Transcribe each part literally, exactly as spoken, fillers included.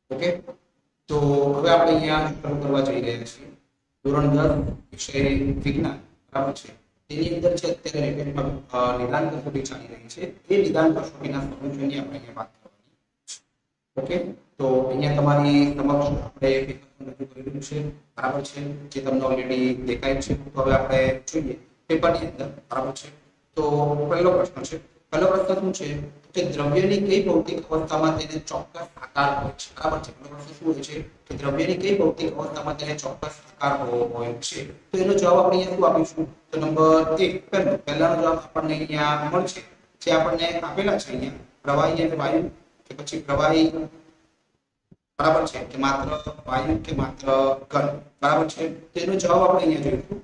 Okay, તો હવે આપણે અહીંયા શરૂ કરવા જઈ રહ્યા છીએ ધોરણ દસ વિષય વિજ્ઞાન, બરાબર છે. તેની અંદર છે અત્યારે રેકેટમાં નિદાન કસોટી ચાલી રહી છે. એ નિદાન કસોટીના સોલ્યુશનની આપણે અહીંયા વાત કરવાની. ઓકે, તો અહીંયા તમારી સમક્ષ આપણે પેપર રજૂ કરેલું છે, બરાબર છે, જે તમને ઓલરેડી દેખાય છે. તો હવે આપણે જોઈએ પેપરની અંદર, બરાબર છે. તો પહેલો પ્રશ્ન છે, પહેલો પ્રશ્ન શું છે કે દ્રવ્યની કઈ ભૌતિક અવસ્થામાં તેને ચોક્કસ આકાર હોય છે, બરાબર છે. પહેલો પ્રશ્ન શું હોય છે કે દ્રવ્યની કઈ ભૌતિક અવસ્થામાં તેને ચોક્કસ આકાર હોય છે. તો એનો જવાબ આપણે અહીંયા શું આપીશું? તો નંબર એક, પહેલો પહેલાનો જવાબ આપણને અહીંયા મળશે, જે આપણને આપેલા છે અહીંયા પ્રવાહી અને વાયુ, કે પછી પ્રવાહી, બરાબર છે, કે માત્ર વાયુ કે માત્ર ઘન, બરાબર છે. તેનો જવાબ આપણે અહીંયા જોઈશું.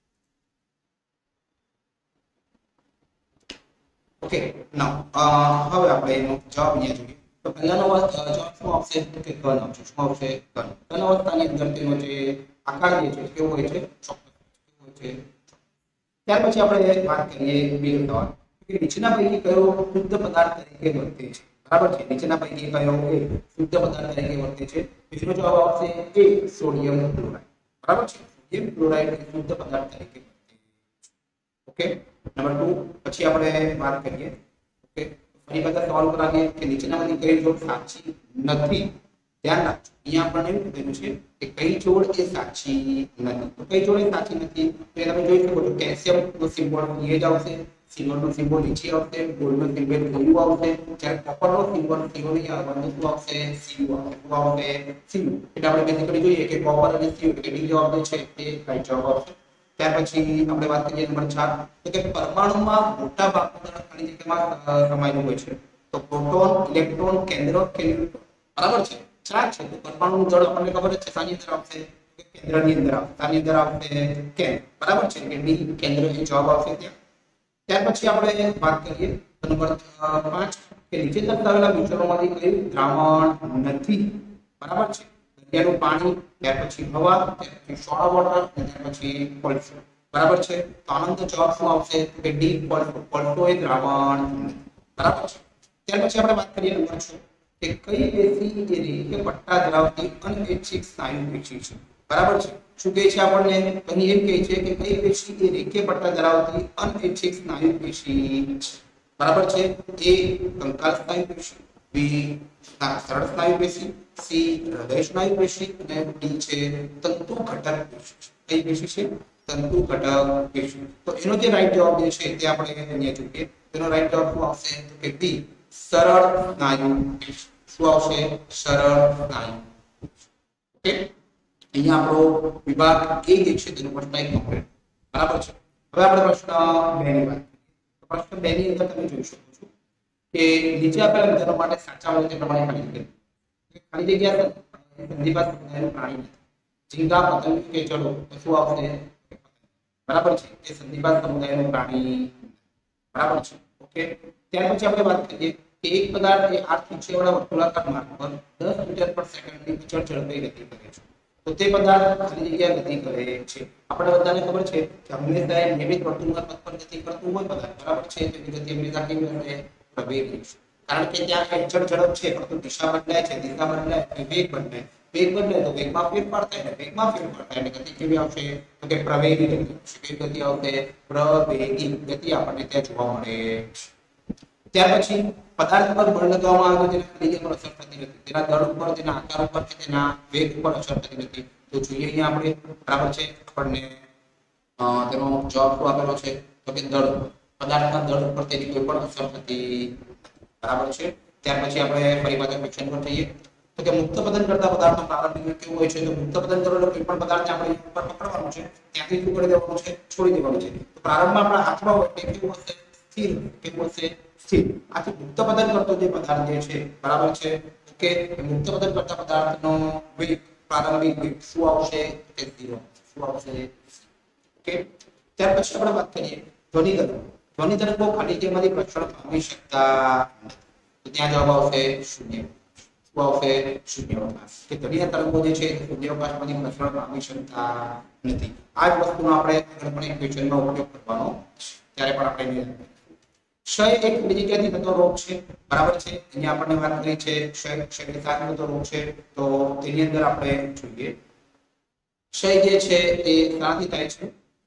ઓકે, નાઉ હવે આપણે એનો જવાબ અહીંયા જોઈએ. તો પહેલાનો જવાબ શું આવશે? તો કે ઘન આવશે. શું આવશે? ઘન. ઘન અવસ્થાની અંદર તેનો જે આકાર જે છે કેવો હોય છે? ચોક્કસ હોય છે. ત્યાર પછી આપણે વાત કરીએ બીજો સવાલ કે નીચેના પૈકી કયો શુદ્ધ પદાર્થ તરીકે વર્તે છે, બરાબર છે. નીચેના પૈકી કયો એ શુદ્ધ પદાર્થ તરીકે વર્તે છે? તેનો જવાબ આવશે એ સોડિયમ ક્લોરાઇડ, બરાબર છે. સોડિયમ ક્લોરાઇડ એ શુદ્ધ પદાર્થ તરીકે વર્તે છે. ઓકે, નંબર ટુ પછી આપણે વાત કરીએ. ઓકે, ફરી પાછા સવાલ પર આવીએ કે નીચેનામાંથી કઈ જોડ સાચી નથી? ધ્યાન રાખજો, અહીંયા આપણને એવું કીધું છે કે કઈ જોડ એ સાચી નથી. તો કઈ જોડ એ સાચી નથી? તો એ તમે જોઈ શકો છો, કેલ્શિયમ નો સિમ્બોલ એ જ આવશે, સિલ્વર નો સિમ્બોલ નીચે આવશે, ગોલ્ડ નો સિમ્બોલ યુ આવશે, જ્યારે કોપર નો સિમ્બોલ સીઓ નહીં આવવાનું, શું આવશે? સીયુ આવશે. શું આવશે? સીયુ. એટલે આપણે બેઝિકલી જોઈએ કે કોપર અને સીયુ એટલે ડી જવાબ છે એ રાઈટ જવાબ આવશે. ત્યાર પછી આપણે વાત કરીએ નંબર ચાર, તો કે પરમાણુમાં મોટા ભાગનો દળ ખાલી જગ્યામાં સમાયેલું હોય છે. તો પ્રોટોન, ઇલેક્ટ્રોન, કેન્દ્ર કે ન્યુટ્રોન, બરાબર છે. ચાર છે. તો પરમાણુનું દળ આપણને ખબર જ છે સાની અંદર આવશે, કેન્દ્રની અંદર આવશે. સાની અંદર આવશે કેન્દ્ર, બરાબર છે, કે ડી કેન્દ્ર એ જવાબ આવશે ત્યાં. ત્યાર પછી આપણે વાત કરીએ તો નંબર પાંચ કે નીચે દર્શાવેલા મિશ્રણોમાંથી કયું દ્રાવણ નથી, બરાબર છે. દરિયાનું પાણી, ત્યાર પછી હવા, ત્યાર પછી સોડા વોટર, ત્યાર પછી કોલસો, બરાબર છે. તો આનો જવાબ શું આવશે? કે ડી કોલસો. કોલસો એ દ્રાવણ, બરાબર છે. ત્યાર પછી આપણે વાત કરીએ નંબર છ કે કઈ પેશી એ રેખીય પટ્ટા ધરાવતી અનૈચ્છિક સ્નાયુ પેશી છે, બરાબર છે. શું કહે છે આપણને? અહીં એમ કહે છે કે કઈ પેશી એ રેખીય પટ્ટા ધરાવતી અનૈચ્છિક સ્નાયુ પેશી છે, બરાબર છે. એ કંકાલ સ્નાયુ પેશી, બી સરળ સ્નાયુ પેશી, સી હૃદય સ્નાયુ પેશી અને ડી છે તંતુ ઘટક પેશી. કઈ પેશી છે? તંતુ ઘટક પેશી. તો એનો જે રાઈટ જવાબ જે છે તે આપણે અહીંયા જોઈએ. તેનો રાઈટ જવાબ શું આવશે? તો કે બી સરળ સ્નાયુ પેશી. શું આવશે? સરળ સ્નાયુ. ઓકે, અહીંયા આપણો વિભાગ એ જે છે તેનો પ્રશ્ન એક કમ્પ્લીટ, બરાબર છે. હવે આપણે પ્રશ્ન બે ની વાત કરીએ. પ્રશ્ન બે ની અંદર તમે જોઈ શકો છો કે નીચે આપેલા વિધાનો માટે સાચા હોય તે પ્રમાણે ખાલી જગ્યા ખાલી જગ્યા સંધિપાત સમુદાયનું પ્રાણી નથી. ઝીંગા, પતંગ કે ચલો તો શું આવશે? બરાબર છે, તે સંધિપાત સમુદાયનું પ્રાણી, બરાબર છે. ઓકે, ત્યાર પછી આપણે વાત કરીએ કે એક પદાર્થ એ આઠ ત્રિજ્યાવાળા વર્તુળાકાર માર્ગ પર દસ મીટર પર સેકન્ડની અચળ ઝડપે ગતિ કરે છે. તો તે પદાર્થ ખાલી જગ્યા ગતિ કરે છે. આપણે બધાને ખબર છે કે હંમેશા નિયમિત વર્તુળાકાર પથ પર ગતિ કરતું હોય પદાર્થ, બરાબર છે. તો એની ગતિ હંમેશા કેવી હશે? પ્રવેગી હશે. કારણ કે ત્યાં અચળ ઝડપ છે, પરંતુ દિશા બદલાય છે, દિશા બદલાય એટલે વેગ બદલાય, વેગ બદલાય તો વેગમાં ફેરફાર થાય, એટલે વેગમાં ફેરફાર થાય એટલે ગતિ કેવી આવશે? તો કે પ્રવેગી ગતિ. કેવી ગતિ આવશે? પ્રવેગી ગતિ આપણને ત્યાં જોવા મળે. ત્યાર પછી પદાર્થ પર બળ લગાવવામાં આવે તો તેના ખાલી જગ્યા પર અસર થતી નથી. તેના દળ ઉપર, તેના આકાર ઉપર કે તેના વેગ ઉપર અસર થતી નથી. તો જોઈએ અહીંયા આપણે, બરાબર છે, આપણને તેનો જવાબ શું આપેલો છે? તો કે દળ. પદાર્થના દળ ઉપર તેની કોઈ પણ અસર થતી, બરાબર છે. ત્યાર પછી આપણે ફરી પાછા ક્વેશ્ચન પર જઈએ તો કે મુક્ત પતન કરતા પદાર્થનો પ્રારંભિક કેવું હોય છે? તો મુક્ત પતન કરો એટલે કોઈ પણ પદાર્થને આપણે ઉપર પકડવાનું છે, ત્યાંથી શું કરી દેવાનું છે? છોડી દેવાનું છે. તો પ્રારંભમાં આપણા હાથમાં હોય તે કેવું હશે? સ્થિર. કેવું હશે? સ્થિર. આથી મુક્ત પતન કરતો જે પદાર્થ જે છે, બરાબર છે, કે મુક્ત પતન કરતા પદાર્થનો વેગ, પ્રારંભિક વેગ શું આવશે? કે ઝીરો. શું આવશે? ઓકે, ત્યાર પછી આપણે વાત કરીએ ધ્વનિ તરંગો. ધ્વનિ તરંગો ખાલી જગ્યામાંથી પ્રસરણ પામી શકતા નથી. તો ત્યાં જવાબ આવશે શૂન્ય. શું આવશે? શૂન્યાવકાશ. કે ધ્વનિ તરંગો જે છે શૂન્યાવકાશમાંથી પ્રસરણ પામી શકતા નથી. આ જ વસ્તુનો આપણે આગળ પણ એક ક્વેશ્ચનમાં ઉપયોગ કરવાનો છે, ત્યારે પણ આપણે ક્ષય એક બીજી ક્યાંથી થતો રોગ છે, બરાબર છે? અહીંયા આપણને વાત કરી છે ક્ષય ક્ષય સાથે થતો રોગ છે, તો તેની અંદર આપણે જોઈએ ક્ષય જે છે એ શાથી થાય છે?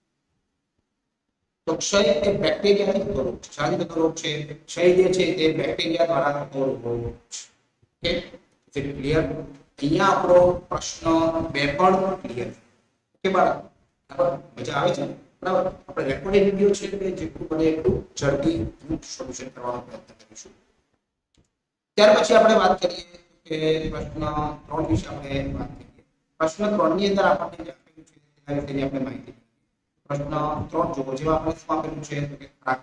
તો ક્ષય એ બેક્ટેરિયાથી થતો રોગ છે. શાથી થતો રોગ છે? ક્ષય જે છે તે બેક્ટેરિયા દ્વારા થતો રોગ છે. Okay, is it clear? અહીંયા આપણો પ્રશ્ન બે પણ ક્લિયર. ઓકે બાળકો, બરાબર, મજા આવે છે? બરાબર, આપણે રેકોર્ડિંગ વિડિયો છે કે જેટલું બને એટલું ઝડપી સોલ્યુશન કરવાનો પ્રયત્ન કરીશું. ત્યાર પછી આપણે વાત કરીએ કે પ્રશ્ન ત્રણ વિશે આપણે વાત કરીએ. પ્રશ્ન ત્રણ ની અંદર આપણને જે આપેલું છે તેના વિશેની આપણે માહિતી. પ્રશ્ન ત્રણ જો જેવા આપણે શું આપેલું છે તો કે ખોરાક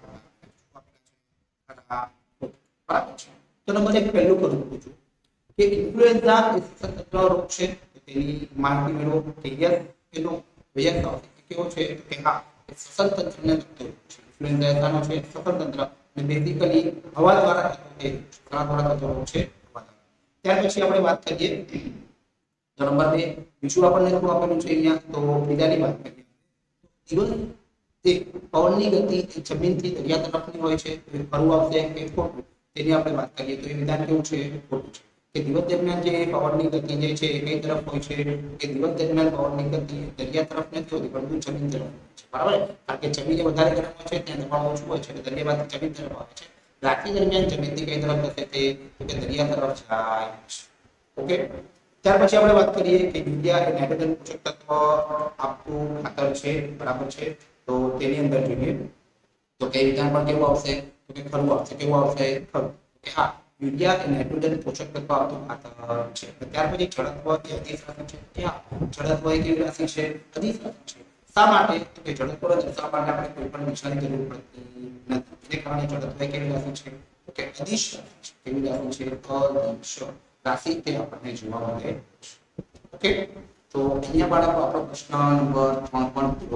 આપેલા છે. બરાબર છે. તો નંબર એક પહેલું કરું પૂછું કે ઇન્ફ્લુએન્ઝા એ સતત રોગ છે, તેની માહિતી મેળવો. કે યસ કે નો? યસ આવશે. કેવો છે તો કે હા, એ શ્વસન તંત્રને લગતો રોગ છે. ઇન્ફ્લુએન્ઝા શાનો છે? શ્વસન તંત્ર. અને બેઝિકલી હવા દ્વારા થતો છે, હવા દ્વારા થતો રોગ છે. ત્યાર પછી આપણે વાત કરીએ તો નંબર બે બીજું આપણને શું આપેલું છે અહીંયા, તો બીજાની વાત કરીએ. દિવસ એક પવનની ગતિ જમીનથી દરિયા તરફની હોય છે, ખરું આવશે કે ખોટું? તેની આપણે વાત કરીએ તો એ વિધાન કેવું છે? ખોટું છે. કે દિવસ દરમિયાન જે પવનની ગતિ જે છે એ કઈ તરફ હોય છે? કે દિવસ દરમિયાન પવનની ગતિ દરિયા તરફ નથી હોતી, પરંતુ જમીન તરફ હોય છે. બરાબર, કારણ કે જમીન વધારે ગરમ હોય છે, ત્યાં દબાણ ઓછું હોય છે, એટલે દરિયામાંથી જમીન તરફ આવે છે. રાત્રિ દરમિયાન જમીનથી કઈ તરફ જશે? તે કે દરિયા તરફ જાય છે. ઓકે, ત્યાર પછી આપણે વાત કરીએ કે યુરિયા એ નાઇટ્રોજન પોષક તત્વ આપતું ખાતર છે, બરાબર છે? તો તેની અંદર જોઈએ તો કે વિધાન પણ કેવું આવશે? તો કે ખરું આવશે. કેવું આવશે? ખરું. કે હા, યુરિયા એ નાઇટ્રોજન પોષક તત્વ આપતું ખાતર છે. ત્યાર પછી જડત્વ એ અદિશ રાશિ છે. કે હા, જડત્વ એ કેવી રાશિ છે? અદિશ રાશિ છે. શા માટે? તો કે જડત્વ દર્શાવવા માટે આપણે કોઈ પણ નિશાની જરૂર પડતી નથી. જે કારણે જડત્વ એ કેવી રાશિ છે? તો કે અદિશ રાશિ છે. કેવી રાશિ છે? અદિશ રાશિ તે આપણને જોવા મળે. ઓકે, તો અહીંયા બાળકો આપણો પ્રશ્ન નંબર ત્રણ પણ પૂરો.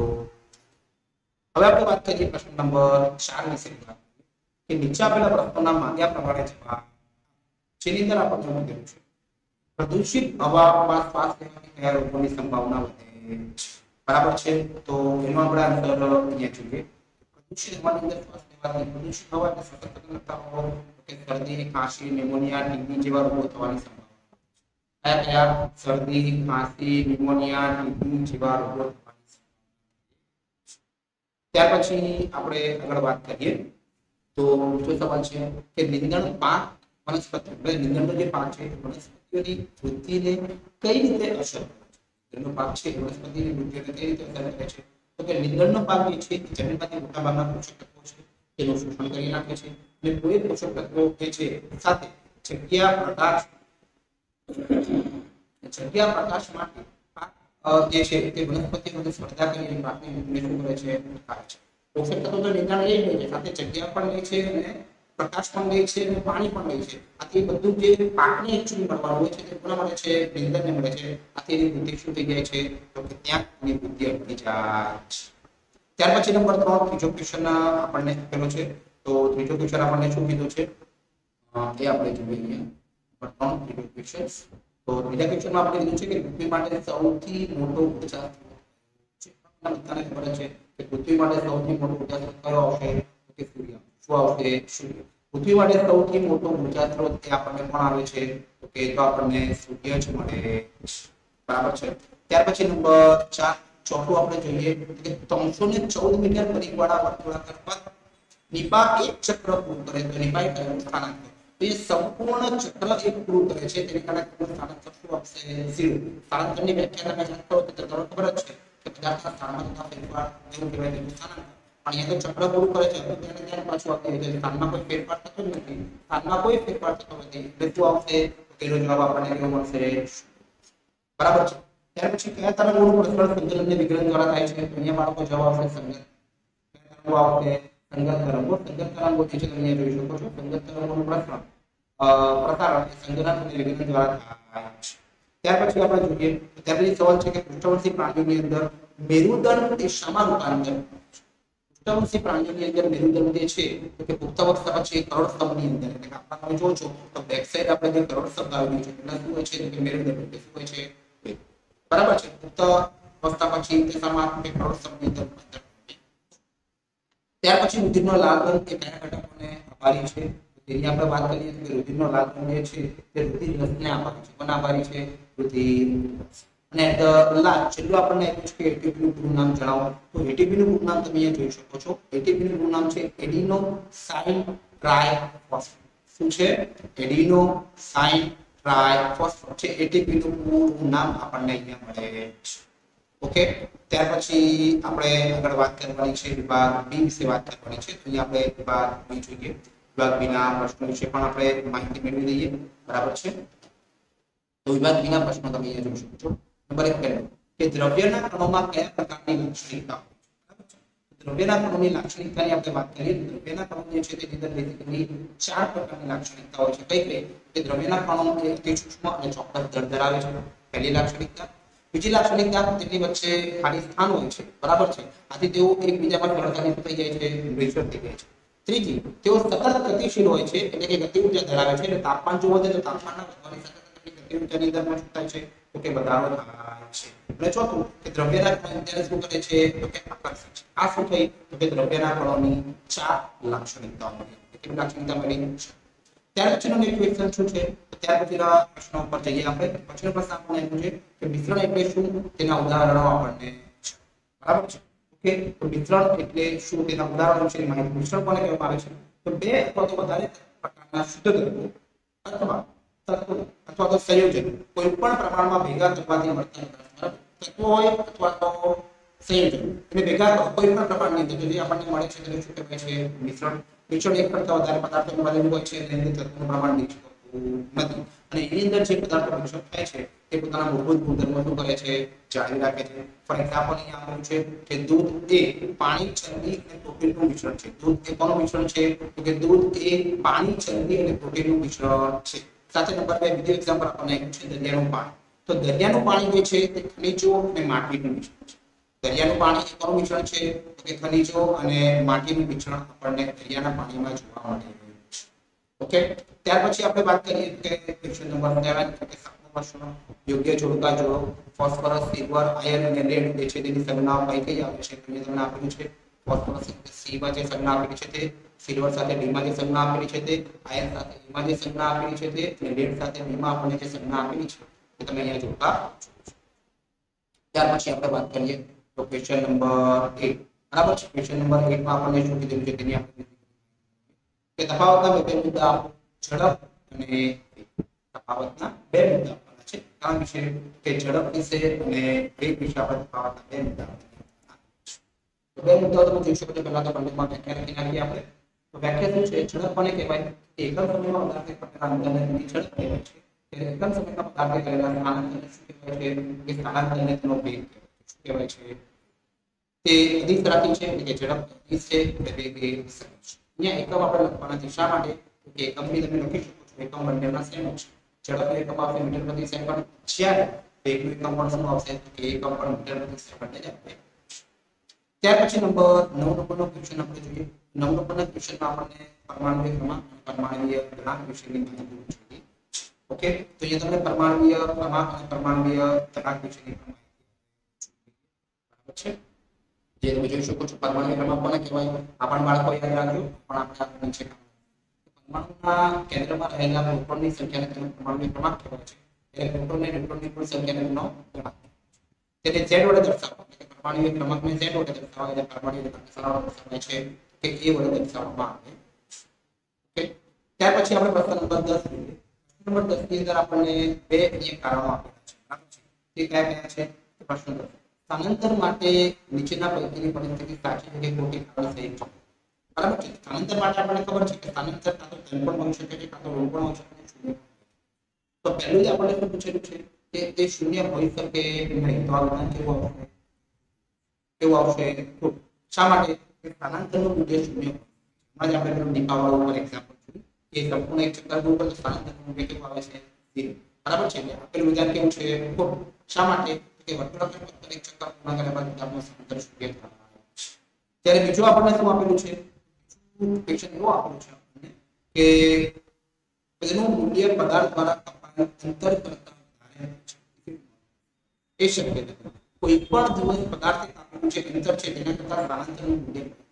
હવે આપણે વાત કરીએ પ્રશ્ન નંબર ચાર વિશે. કે નીચે આપેલા પ્રશ્નોના માંગ્યા પ્રમાણે જવાબ. જેની અંદર આપણને કીધું છે પ્રદૂષિત હવામાં શ્વાસ લેવાથી કયા રોગોની સંભાવના વધે છે? બરાબર છે? તો એનો આપણે આન્સર અહીંયા જોઈએ. પ્રદૂષિત હવાની અંદર શ્વાસ લેવાથી પ્રદૂષિત હવા એટલે સતત લગતા રોગો, કે શરદી, ખાંસી, ન્યુમોનિયા, ટીબી જેવા રોગો થવાની સંભાવના. કયા કયા? શરદી, ખાંસી, ન્યુમોનિયા, ટીબી જેવા રોગો થવાની સંભાવના. ત્યાર પછી આપણે આગળ વાત કરીએ તો બીજો સવાલ છે કે નિંદણ પાક વનસ્પતિ, એટલે નિંદણનો જે પાક છે વનસ્પતિઓની વૃદ્ધિને કઈ રીતે અસર કરે છે? નિંદણનો પાક છે વનસ્પતિની વૃદ્ધિને કઈ રીતે અસર કરે છે? તો કે નિંદણનો પાક જે છે એ જમીનમાંથી મોટાભાગના પોષક તત્વો છે તેનું શોષણ કરી નાખે છે, અને કોઈ પોષક તત્વો જે છે સાથે જગ્યા પ્રકાશ જગ્યા પ્રકાશ માટે જે છે તે વનસ્પતિઓને સ્પર્ધા કરીને પાકની વૃદ્ધિને શું કરે છે? અટકાવે છે. પોષક તત્વો તો નિંદણ લઈ લે છે, સાથે જગ્યા પણ લે છે, અને પ્રકાશ પણ લે છે, અને પાણી પણ લે છે. આથી બધું જે પાકને એકચુઅલી મળવાનું હોય છે તે કોના મળે છે? નિંદણને મળે છે. આથી એની વૃદ્ધિ શું થઈ જાય છે? તો કે ત્યાં એની વૃદ્ધિ અટકી જાય છે. ત્યાર પછી નંબર ત્રણ ત્રીજો ક્વેશ્ચન આપણને આપેલો છે. તો ત્રીજો ક્વેશ્ચન આપણને શું કીધું છે એ આપણે જોઈએ. નંબર ત્રણ ત્રીજો ક્વેશ્ચન. તો બીજા ક્વેશ્ચનમાં આપણે કીધું છે કે પૃથ્વી માટે સૌથી મોટો ઉર્જા છે. બધાને ખબર છે કે પૃથ્વી માટે સૌથી મોટો ઉર્જા સ્ત્રોત કયો આવશે? તો કે સૂર્ય. શું આવશે? સૂર્ય. પૃથ્વી માટે સૌથી મોટો ઉર્જા સ્ત્રોત એ આપણને કોણ આવે છે? તો કે તો આપણને સૂર્ય જ મળે છે. બરાબર છે? ત્યાર પછી નંબર ચાર ચોથું આપણે જોઈએ કે ત્રણસો ને ચૌદ મીટર પરિઘવાળા વર્તુળાકાર પથ નિપા એક ચક્ર પૂરું કરે તો નિપા એક સ્થાનાંતર. તો એ સંપૂર્ણ ચક્ર એક પૂરું કરે છે, તેને કારણે સ્થાનાંતર શું આપશે? ઝીરો. સ્થાનાંતરની વ્યાખ્યા તમે જાણતા હો તો તમને ખબર જ છે કે પદાર્થના સ્થાનમાં થતા ફેરફાર એવું કહેવાય તેનું સ્થાનાંતર. પણ અહીંયા તો ચક્ર પૂરું કરે છે, તો તેને ધ્યાન પાછું આપીએ કે સ્થાનમાં કોઈ ફેરફાર થતો જ નથી. સ્થાનમાં કોઈ ફેરફાર થતો નથી એટલે શું આવશે? તેનો જવાબ આપણને કેવો મળશે? બરાબર છે? ત્યાર પછી કયા તરંગોનું પ્રસરણ સંકલન અને વિકલન દ્વારા થાય છે? તો અહીંયા બાળકો જવાબ આવશે સંગત. કયા તરંગો આવશે? સંગત તરંગો. સંગત તરંગો જે છે તમે અહીંયા જોઈ શકો છો. સંગત તરંગોનું પ્રસરણ અ પ્રસારણ સંકલન અને વિકલન દ્વારા થાય છે. ત્યાર પછી આપણે જોઈએ ત્યાર પછી સવાલ છે કે પૃષ્ઠવંશી પ્રાણીઓની અંદર મેરુદંડ એ શામાં રૂપાંતર? પૃષ્ઠવંશી પ્રાણીઓની અંદર મેરુદંડ જે છે તો કે પુખ્તાવસ્થા પછી કરોડ સ્તંભની અંદર, એટલે કે આપણે તમે જોજો તો બેક સાઈડ આપણે જે કરોડ સ્તંભ આવેલું છે એટલે શું હોય છે? તો કે મેરુદંડ એટલે શું હોય છે? બરાબર છે? પુખ્તાવસ્થા પછી તે શામાં આપણે કરોડ સ્તંભની અંદર. ત્યાર પછી રુધિરનો લાલ રંગ એ કયા ઘટકોને આભારી છે? તેની આપણે વાત કરીએ કે રુધિરનો લાલ રંગ જે છે તે રુધિર રસને આભારી છે. કોને આભારી છે? રુધિર રસ. અને લાસ્ટ છેલ્લું આપણને આપ્યું છે કે એટીપી નું પૂરું નામ જણાવો. તો એટીપી નું પૂરું નામ તમે અહીંયા જોઈ શકો છો. એટીપી નું પૂરું નામ છે એડિનોસાઇન ટ્રાઇફોસ્ફેટ. શું છે? એડિનોસાઇન ટ્રાઇફોસ્ફેટ છે એટીપી નું પૂરું નામ આપણને અહીંયા મળે છે. ઓકે, ત્યાર પછી આપણે આગળ વાત કરવાની છે વિભાગ બી વિશે વાત કરવાની છે. તો અહીંયા આપણે વિભાગ બી જોઈએ. વિભાગ બી ના પ્રશ્નો વિશે પણ આપણે માહિતી મેળવી લઈએ. બરાબર છે. તો વિભાગ બી ના પ્રશ્નો તમે અહીંયા જોઈ શકો છો. નંબર એક પહેલો કે દ્રવ્યના કણોમાં કયા પ્રકારની લાક્ષણિકતા હોય છે? દ્રવ્યના કણોની લાક્ષણિકતાની આપણે વાત કરીએ. દ્રવ્યના કણો જે છે તેની અંદર બેઝિકલી ચાર પ્રકારની લાક્ષણિકતા હોય છે. કઈ કઈ? કે દ્રવ્યના કણો એ અતિ સૂક્ષ્મ અને ચોક્કસ દળ ધરાવે છે. પહેલી લાક્ષણિકતા. બીજી લાક્ષણિકતા તેની વચ્ચે ખાલી સ્થાન હોય છે. બરાબર છે. આથી તેઓ એકબીજામાં સરળતાથી થઈ જાય છે, રિલેશન થઈ જાય છે. ત્રીજી, તેઓ સતત ગતિશીલ હોય છે, એટલે કે ગતિ ઊર્જા ધરાવે છે. એટલે તાપમાન જો વધે તો તાપમાનના વધવાની સાથે ગતિ ઊર્જાની અંદર પણ શું થાય છે? તો કે વધારો થાય છે. અને ચોથું કે દ્રવ્યના કણો ત્યારે શું કરે છે? તો કે આકર્ષે છે. આ શું થઈ? તો કે દ્રવ્યના કણોની ચાર લાક્ષણિકતાઓ મળી. કેટલી લાક્ષણિકતા મળી? ત્યાર પછીનો નેક્સ્ટ ક્વેશ્ચન શું છે? ત્યાર પછીના પ્રશ્નો ઉપર જઈએ આપણે. પછીનો પ્રશ્ન આપણને એવું છે કે મિશ્રણ એટલે શું? તેના ઉદાહરણો આપણને છે. બરાબર છે. ઓકે, તો મિશ્રણ એટલે શું? તેના ઉદાહરણો છે. માહિતી મિશ્રણ કોને કહેવામાં આવે છે? તો બે અથવા તો વધારે પ્રકારના શુદ્ધ દ્રવ્યો અથવા તત્વો અથવા તો સંયોજનો કોઈ પણ પ્રમાણમાં ભેગા કરવાથી મળતા બરાબર તત્વો હોય અથવા તો સંયોજનો એને ભેગા કરો કોઈ પણ પ્રમાણની અંદર જે આપણને મળે છે તેને શું કહેવાય છે? મિશ્રણ. મિશ્રણ એક કરતા વધારે પદાર્થોનું બનેલું હોય છે અને એની તત્વોનું પ્રમાણ નીચું નથી અને એની અંદર જે પદાર્થો મિશ્રણ થાય છે તે પોતાના મૂળભૂત ગુણધર્મો શું કરે છે? જાળવી રાખે છે. ફોર એક્ઝામ્પલ અહીંયા આપેલું છે કે દૂધ એ પાણી, ચરબી અને પ્રોટીનનું મિશ્રણ છે. દૂધ એ કોનું મિશ્રણ છે? તો કે દૂધ એ પાણી, ચરબી અને પ્રોટીનનું મિશ્રણ છે. સાથે નંબર બે બીજું એક્ઝામ્પલ આપણને આપ્યું છે દરિયાનું પાણી. તો દરિયાનું પાણી જે છે તે ખનિજો અને માટીનું મિશ્રણ છે. દરિયાનું પાણી એ કોનું મિશ્રણ છે? તો કે ખનિજો અને માટીનું મિશ્રણ આપણને દરિયાના પાણીમાં જોવા મળે છે. ઓકે, ત્યાર પછી આપણે વાત કરીએ કે ક્વેશ્ચન નંબર સેવન કે સાતમો પ્રશ્ન યોગ્ય જોડકા જોડો. ફોસ્ફરસ, સિલ્વર, આયર્ન અને લેડ જે છે તેની સંજ્ઞાઓ કઈ કઈ આવે છે? તો તમને આપેલું છે ફોસ્ફરસ સી માં જે સંજ્ઞા આપેલી છે તે, સિલ્વર સાથે ડી માં જે સંજ્ઞા આપેલી છે તે, આયર્ન સાથે એ માં જે સંજ્ઞા આપેલી છે તે અને લેડ સાથે બી માં આપણને જે સંજ્ઞા આપેલી છે તે તમે અહીંયા જોડકા. ત્યાર પછી આપણે વાત કરીએ તો ક્વેશ્ચન નંબર આઠ. બરાબર છે. ક્વેશ્ચન નંબર આઠ માં આપણને શું કીધું છે તેની આપણે કે તફાવતના બે મુદ્દા આપો. ઝડપ અને તફાવતના બે મુદ્દા આપવાના છે. કારણ વિશે કે ઝડપ વિશે અને વેગ વિશે આપણે તફાવતના બે મુદ્દા તો બે મુદ્દાઓ તમે જોઈ શકો છો. પહેલા તો પંડિતમાં વ્યાખ્યા લખી નાખીએ આપણે. તો વ્યાખ્યા શું છે? ઝડપ કોને કહેવાય? એકમ સમયમાં પદાર્થે કરેલા અંતરને ઝડપ કહેવાય છે. ત્યારે એકમ સમયમાં પદાર્થે કરેલા સ્થાનાંતરને શું કહેવાય છે? કે સ્થાનાંતરને તેનો વેગ શું કહેવાય છે? તે અધિસરાથી છે એટલે કે ઝડપ અધિસ છે એટલે વેગ એ સમ છે. અહીંયા એકમ આપણે લખવાના છે. શા માટે? કે એકમ બી તમે લખી શકો છો. એકમ બંનેના સેમ છે. ઝડપનું એકમ આવશે મીટર પ્રતિ સેકન્ડ, જ્યારે વેગનું એકમ પણ શું આવશે? કે એકમ પણ મીટર પ્રતિ સેકન્ડ જ આપે. ત્યાર પછી નંબર નવ નંબરનો ક્વેશ્ચન આપણે જોઈએ. નવ નંબરના ક્વેશ્ચનમાં આપણને પરમાણુય ક્રમાંક અને પરમાણુય ગુણાંક વિશેની માહિતી જોઈએ. ઓકે, તો અહીંયા તમને પરમાણુય ક્રમાંક અને પરમાણુય ગુણાંક વિશેની માહિતી બરાબર છે. જે તમે જોઈ શકો છો પરમાણુય ક્રમાંક કોને કહેવાય? આપણ બાળકો યાદ રાખજો. પણ આપણે આ નીચે પરમાણુના કેન્દ્રમાં રહેલા પ્રોટોનની સંખ્યાને તેને પરમાણુય ક્રમાંક કહેવાય છે. એટલે પ્રોટોન અને ન્યુટ્રોનની કુલ સંખ્યાને તેનો ગુણાંક તેને z વડે દર્શાવવા એટલે પરમાણુય ક્રમાંકને z વડે દર્શાવવા એટલે પરમાણુય ક્રમાંકને સરળ દર્શાવાય છે કે a વડે દર્શાવવામાં આવે. ઓકે, ત્યાર પછી આપણે પ્રશ્ન નંબર દસ જોઈએ. નંબર દસ ની અંદર આપણને બે અહીંયા કારણો આપેલા છે. બરાબર છે. તે કયા કયા છે? પ્રશ્ન દસ. સ્થાનાંતર માટે નીચેના પૈકીની પરિસ્થિતિ સાચી છે કે ખોટી? કારણ સહી છે. બરાબર છે. સ્થાનાંતર માટે આપણને ખબર છે કે સ્થાનાંતર કાં તો ધન પણ હોઈ શકે છે કાં તો ઋણ પણ હોઈ શકે છે. તો પહેલું જ આપણને શું પૂછેલું છે કે તે શૂન્ય હોઈ શકે નહીં. તો આ વિધાન કેવું આવશે? કેવું આવશે? શા માટે? કે સ્થાનાંતરનું મૂલ્ય શૂન્ય હોય. જ આપણે પેલું દીપાવાળું ઉપર એક્ઝામ્પલ જોયું કે સંપૂર્ણ એક ચક્કર ઉપર સ્થાનાંતરનું મૂલ્ય કેવું આવે છે? ઝીરો. બરાબર છે. આપેલું વિધાન કેવું છે? ખોટું. શા માટે? કે વર્તુળાકાર પથ્થર એક ચક્કર પૂર્ણ કર્યા બાદ આપણું સ્થાનાંતર શૂન્ય થાય છે. ત્યારે બીજું આપણને શું આપેલું છે? ક્વેશ્ચન એવો આપેલું છે આપણને કે તેનું મૂલ્ય પદાર્થ દ્વારા કપાયેલ અંતર કરતા વધારે છે. એ શક્ય નથી. કોઈ પણ દિવસ પદાર્થે કાપેલું જે અંતર છે તેના કરતા સ્થાનાંતરનું મૂલ્ય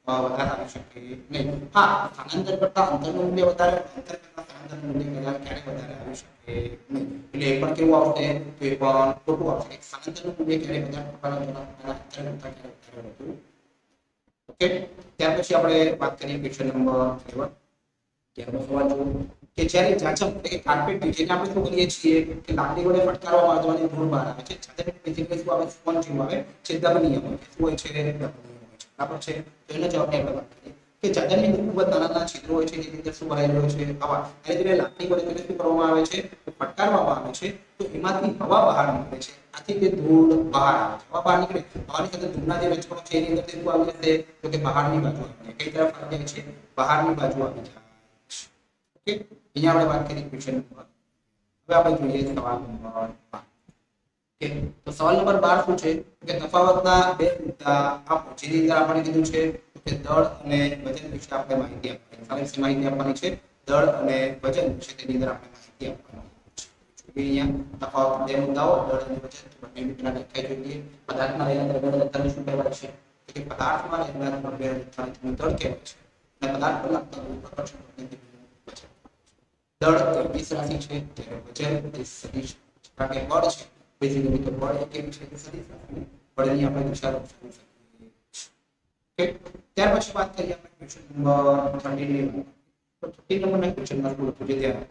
વધારે આવી શકે નહીં. હા, સ્થાનાંતર કરતા અંતરનું મૂલ્ય વધારે, અંતર કરતા સ્થાનાંતરનું મૂલ્ય વધારે ક્યારે વધારે આવી શકે નહીં. એટલે એ પણ કેવું આવશે તો એ પણ ખોટું આવશે. સ્થાનાંતરનું મૂલ્ય ક્યારે વધારે અંતર કરતા ક્યારે વધારે વધુ. ઓકે, ત્યાર પછી આપણે વાત કરીએ ક્વેશ્ચન નંબર સેવન. ત્યારનો સવાલ જુઓ કે જ્યારે જાચમ એટલે કે કાર્પેટ જેને આપણે શું કરીએ છીએ કે લાકડી વડે ફટકારવામાં આવવાની ધૂળ બહાર આવે છે. છાતે બેઝિકલી શું આવે, સ્પોન્જ જેવું આવે છે, દબનીય હોય છે. શું હોય છે? દબનીય હોય છે. બરાબર છે. તો એનો જવાબ આપણે વાત કરીએ કે જાદરની ખૂબ જ નાના નાના છિદ્રો હોય છે, જેની અંદર શું ભરાયેલું હોય છે? હવા. અને જ્યારે લાકડી વડે તેને શું કરવામાં આવે છે? ફટકારવામાં આવે છે, તો એમાંથી હવા બહાર નીકળે છે. આથી તે ધૂળ બહાર આવે છે. હવા બહાર નીકળે, હવાની સાથે ધૂળના જે રજકણો છે એની અંદર શું આવી જશે? તો કે બહારની બાજુ આવી જાય. કઈ તરફ આવી જાય છે? બહારની બાજુ આવી જાય. ઓકે, અહીંયા આપણે વાત કરી ક્વેશ્ચન નંબર. હવે આપણે જોઈએ સવાલ નંબર બાર. ઓકે, તો સવાલ નંબર બાર શું છે કે તફાવતના બે મુદ્દા આપો. જેની અંદર આપણે કીધું છે કે દળ અને વજન વિશે આપણે માહિતી આપવાની. સારી માહિતી આપવાની છે. દળ અને વજન વિશે તેની અંદર આપણે માહિતી આપવાની છે. અહીંયા તફાવત બે મુદ્દાઓ, દળ અને વજન, બંને મિત્રના વ્યાખ્યા જોઈએ. પદાર્થમાં રહેલા દ્રવ્યના જથ્થાને શું કહેવાય છે? કે પદાર્થમાં રહેલા દ્રવ્યના જથ્થાને દળ કહેવાય છે. અને પદાર્થ પર લાગતા ગુરુત્વાકર્ષણ દળ એ વીસ રાશિ છે, ત્યારે વજન એ સદિશ કારણ કે બળ છે. બેઝિકલી તો બળ એ કેવી છે? સદિશ રાશિ. બળની આપણે દિશા દર્શાવી શકીએ. ઓકે, ત્યાર પછી વાત કરીએ આપણે ક્વેશ્ચન નંબર થર્ટીન ની. તો થર્ટીન નંબરના ક્વેશ્ચનમાં શું લખ્યું છે ધ્યાન.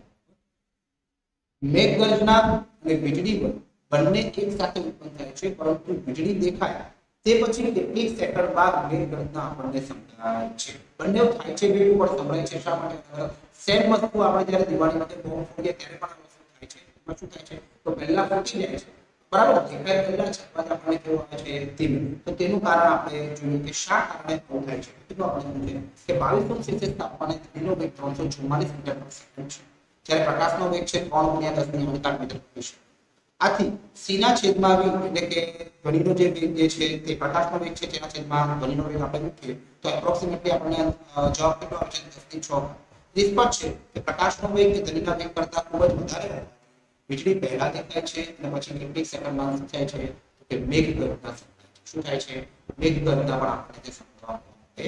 મેઘગર્જના અને વીજળી બંને એક સાથે ઉત્પન્ન થાય છે, પરંતુ વીજળી દેખાય તે પછી કેટલીક સેકન્ડ બાદ મેઘગર્જના આપણને સંભળાય છે. બંને થાય છે, બે ઉપર સંભળાય છે. શા માટે? સેમ વસ્તુ આપણે જ્યારે દિવાળી માટે બોમ્બ ફોડીએ ત્યારે પણ આ વસ્તુ થાય છે. એમાં શું થાય છે? તો પહેલા ફૂટી જાય છે, બરાબર, દેખાય પહેલા છે, બાદ આપણને કેવું આવે છે? ધીમે. તો તેનું કારણ આપણે જોઈએ કે શા કારણે આવું થાય છે. તો આપણે સમજીએ કે બાવીસો સેલ્સિયસ તાપમાને ધ્વનિનો વેગ ત્રણસો ચુમ્માલીસ મીટર પર સેકન્ડ છે, જ્યારે પ્રકાશનો વેગ છે ત્રણ ગુણ્યા દસ ની અડતાલીસ મીટર પર છે. આથી સીના છેદમાં વી એટલે કે ધ્વનિનો જે વેગ જે છે તે પ્રકાશનો વેગ છે, તેના છેદમાં ધ્વનિનો વેગ આપણે મૂકીએ તો એપ્રોક્સિમેટલી આપણને જવાબ કેટલો આવે છે? દસ ની છ. નિષ્પક્ષ છે કે પ્રકાશનો વેગ એ ધ્વનિના વેગ કરતા ખૂબ જ વધારે હોય. વીજળી પહેલા દેખાય છે અને પછી કેટલીક સેકન્ડમાં શું થાય છે? તો કે મેઘગર્જના સંભળાય છે. શું થાય છે? મેઘગર્જના પણ આપણે તે સમજવા માટે.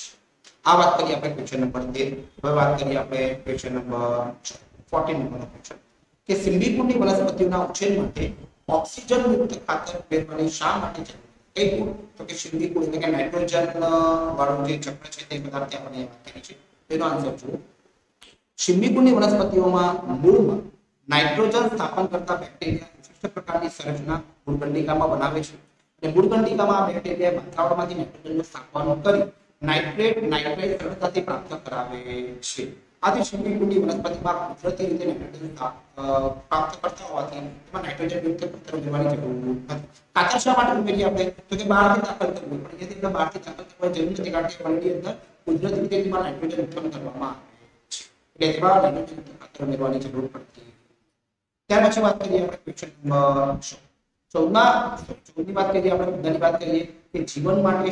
આ વાત કરીએ આપણે ક્વેશ્ચન નંબર તેર. હવે વાત કરીએ આપણે ક્વેશ્ચન નંબર ચૌદ નંબરનો ક્વેશ્ચન કે સિમ્બીકુળની વનસ્પતિઓના ઉછેર માટે ઓક્સિજન યુક્ત ખાતર ઉમેરવાની શા માટે જરૂર? કઈ કુળ? તો કે સિમ્બીકુળ એટલે કે નાઇટ્રોજન વાળું જે ચક્ર છે તે પદાર્થ આપણે વાત કરી છે. તેનો આન્સર જુઓ. સિમ્બીકુળની વનસ્પતિઓમાં મૂળમાં નાઇટ્રોજન સ્થાપન કરતા બેક્ટેરિયા વિશિષ્ટ પ્રકારની સંરચના મૂળકંડિકામાં બનાવે છે. અને મૂળકંડિકામાં આ બેક્ટેરિયા વાતાવરણમાંથી નાઇટ્રોજનનું સ્થાપન કરી નાઇટ્રેટ નાઇટ્રેટ સરળતાથી પ્રાપ્ત કરાવે છે. આથી સિમ્બીકુળની વનસ્પતિમાં કુદરતી રીતે નાઇટ્રોજન પ્રાપ્ત કરતા હોવાથી તેમાં નાઇટ્રોજન યુક્ત ખાતર ઉમેરવાની જરૂર નથી. ખાતર શા માટે ઉમેરીએ આપણે? તો કે બહારથી દાખલ કરવું પડે. જેથી આપણે બહારથી દાખલ કરવાની જરૂર નથી, કારણ કે વનની અંદર કુદરતી રીતે તેમાં નાઇટ્રોજન ઉત્પન્ન કરવામાં આવે છે. એટલે તેમાં નાઇટ્રોજન યુક્ત ખાતર ઉમેરવાની જરૂર પડતી. ત્યાર પછી વાત કરીએ આપણે ક્વેશ્ચન નંબર ચૌદના ચૌદની વાત કરીએ આપણે મુદ્દાની વાત કરીએ કે જીવન માટે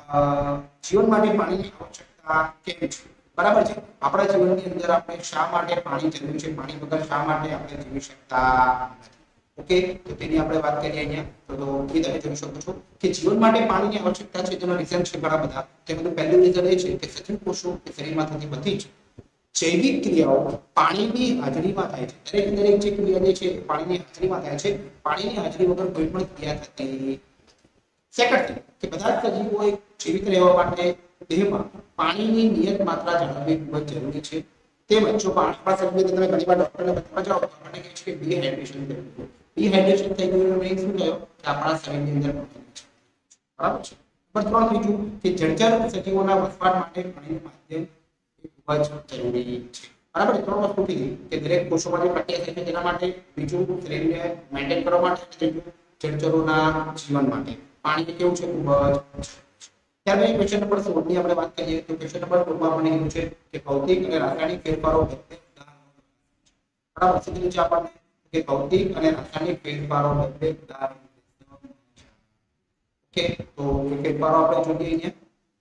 જીવન માટે પાણીની આવશ્યકતા કેમ છે? બરાબર છે. આપણા જીવનની અંદર આપણે શા માટે પાણી જરૂરી છે? પાણી વગર શા માટે આપણે જીવી શકતા નથી? ઓકે, તો તેની આપણે વાત કરીએ અહીંયા. તો એ તમે જોઈ શકો છો કે જીવન માટે પાણીની આવશ્યકતા છે. તેનો રીઝન છે ઘણા બધા. તેનું પહેલું રીઝન એ છે કે સજીવ કોષો કે શરીરમાં થતી બધી જ જૈવિક ક્રિયાઓ પાણીની હાજરીમાં થાય છે. દરેક દરેક જે ક્રિયા જે છે પાણીની હાજરીમાં થાય છે. પાણીની હાજરી વગર કોઈ પણ ક્રિયા થતી. સેકન્ડ કે બધા જ સજીવોએ જીવિત રહેવા માટે દેહમાં પાણીની નિયત માત્રા જાળવવી ખૂબ જ જરૂરી છે. તેમજ જો આપણા શરીરની અંદર ઘણી વાર ડોક્ટરને બતાવવા જાઓ તો આપણને કહે છે કે ડિહાઇડ્રેશન થઈ ગયું. ડિહાઇડ્રેશન થઈ ગયું એટલે શું થયો કે આપણા શરીરની અંદર પ્રોટીન છે. બરાબર છે. નંબર ત્રણ ત્રીજું કે જળચર સજીવોના વસવાટ માટે પાણીનું માધ્યમ ખૂબ જ જરૂરી છે. બરાબર, ત્રણ વસ્તુ કીધી કે દરેક કોષોમાં જે પ્રક્રિયા થાય છે તેના માટે, બીજું શરીરને મેન્ટેન કરવા માટે, ત્રીજું જળચરોના જીવન માટે પાણી કેવું છે? ખૂબ જ. ત્યાર પછી ક્વેશ્ચન નંબર સોળ ની આપણે વાત કરીએ તો ક્વેશ્ચન નંબર સોળ માં આપણને કીધું છે કે ભૌતિક અને રાસાયણિક ફેરફારો વચ્ચે બરાબર કીધું છે આપણને કે ભૌતિક અને રાસાયણિક ફેરફારો વચ્ચે ઓકે, તો એ ફેરફારો આપણે જોઈએ અહીંયા.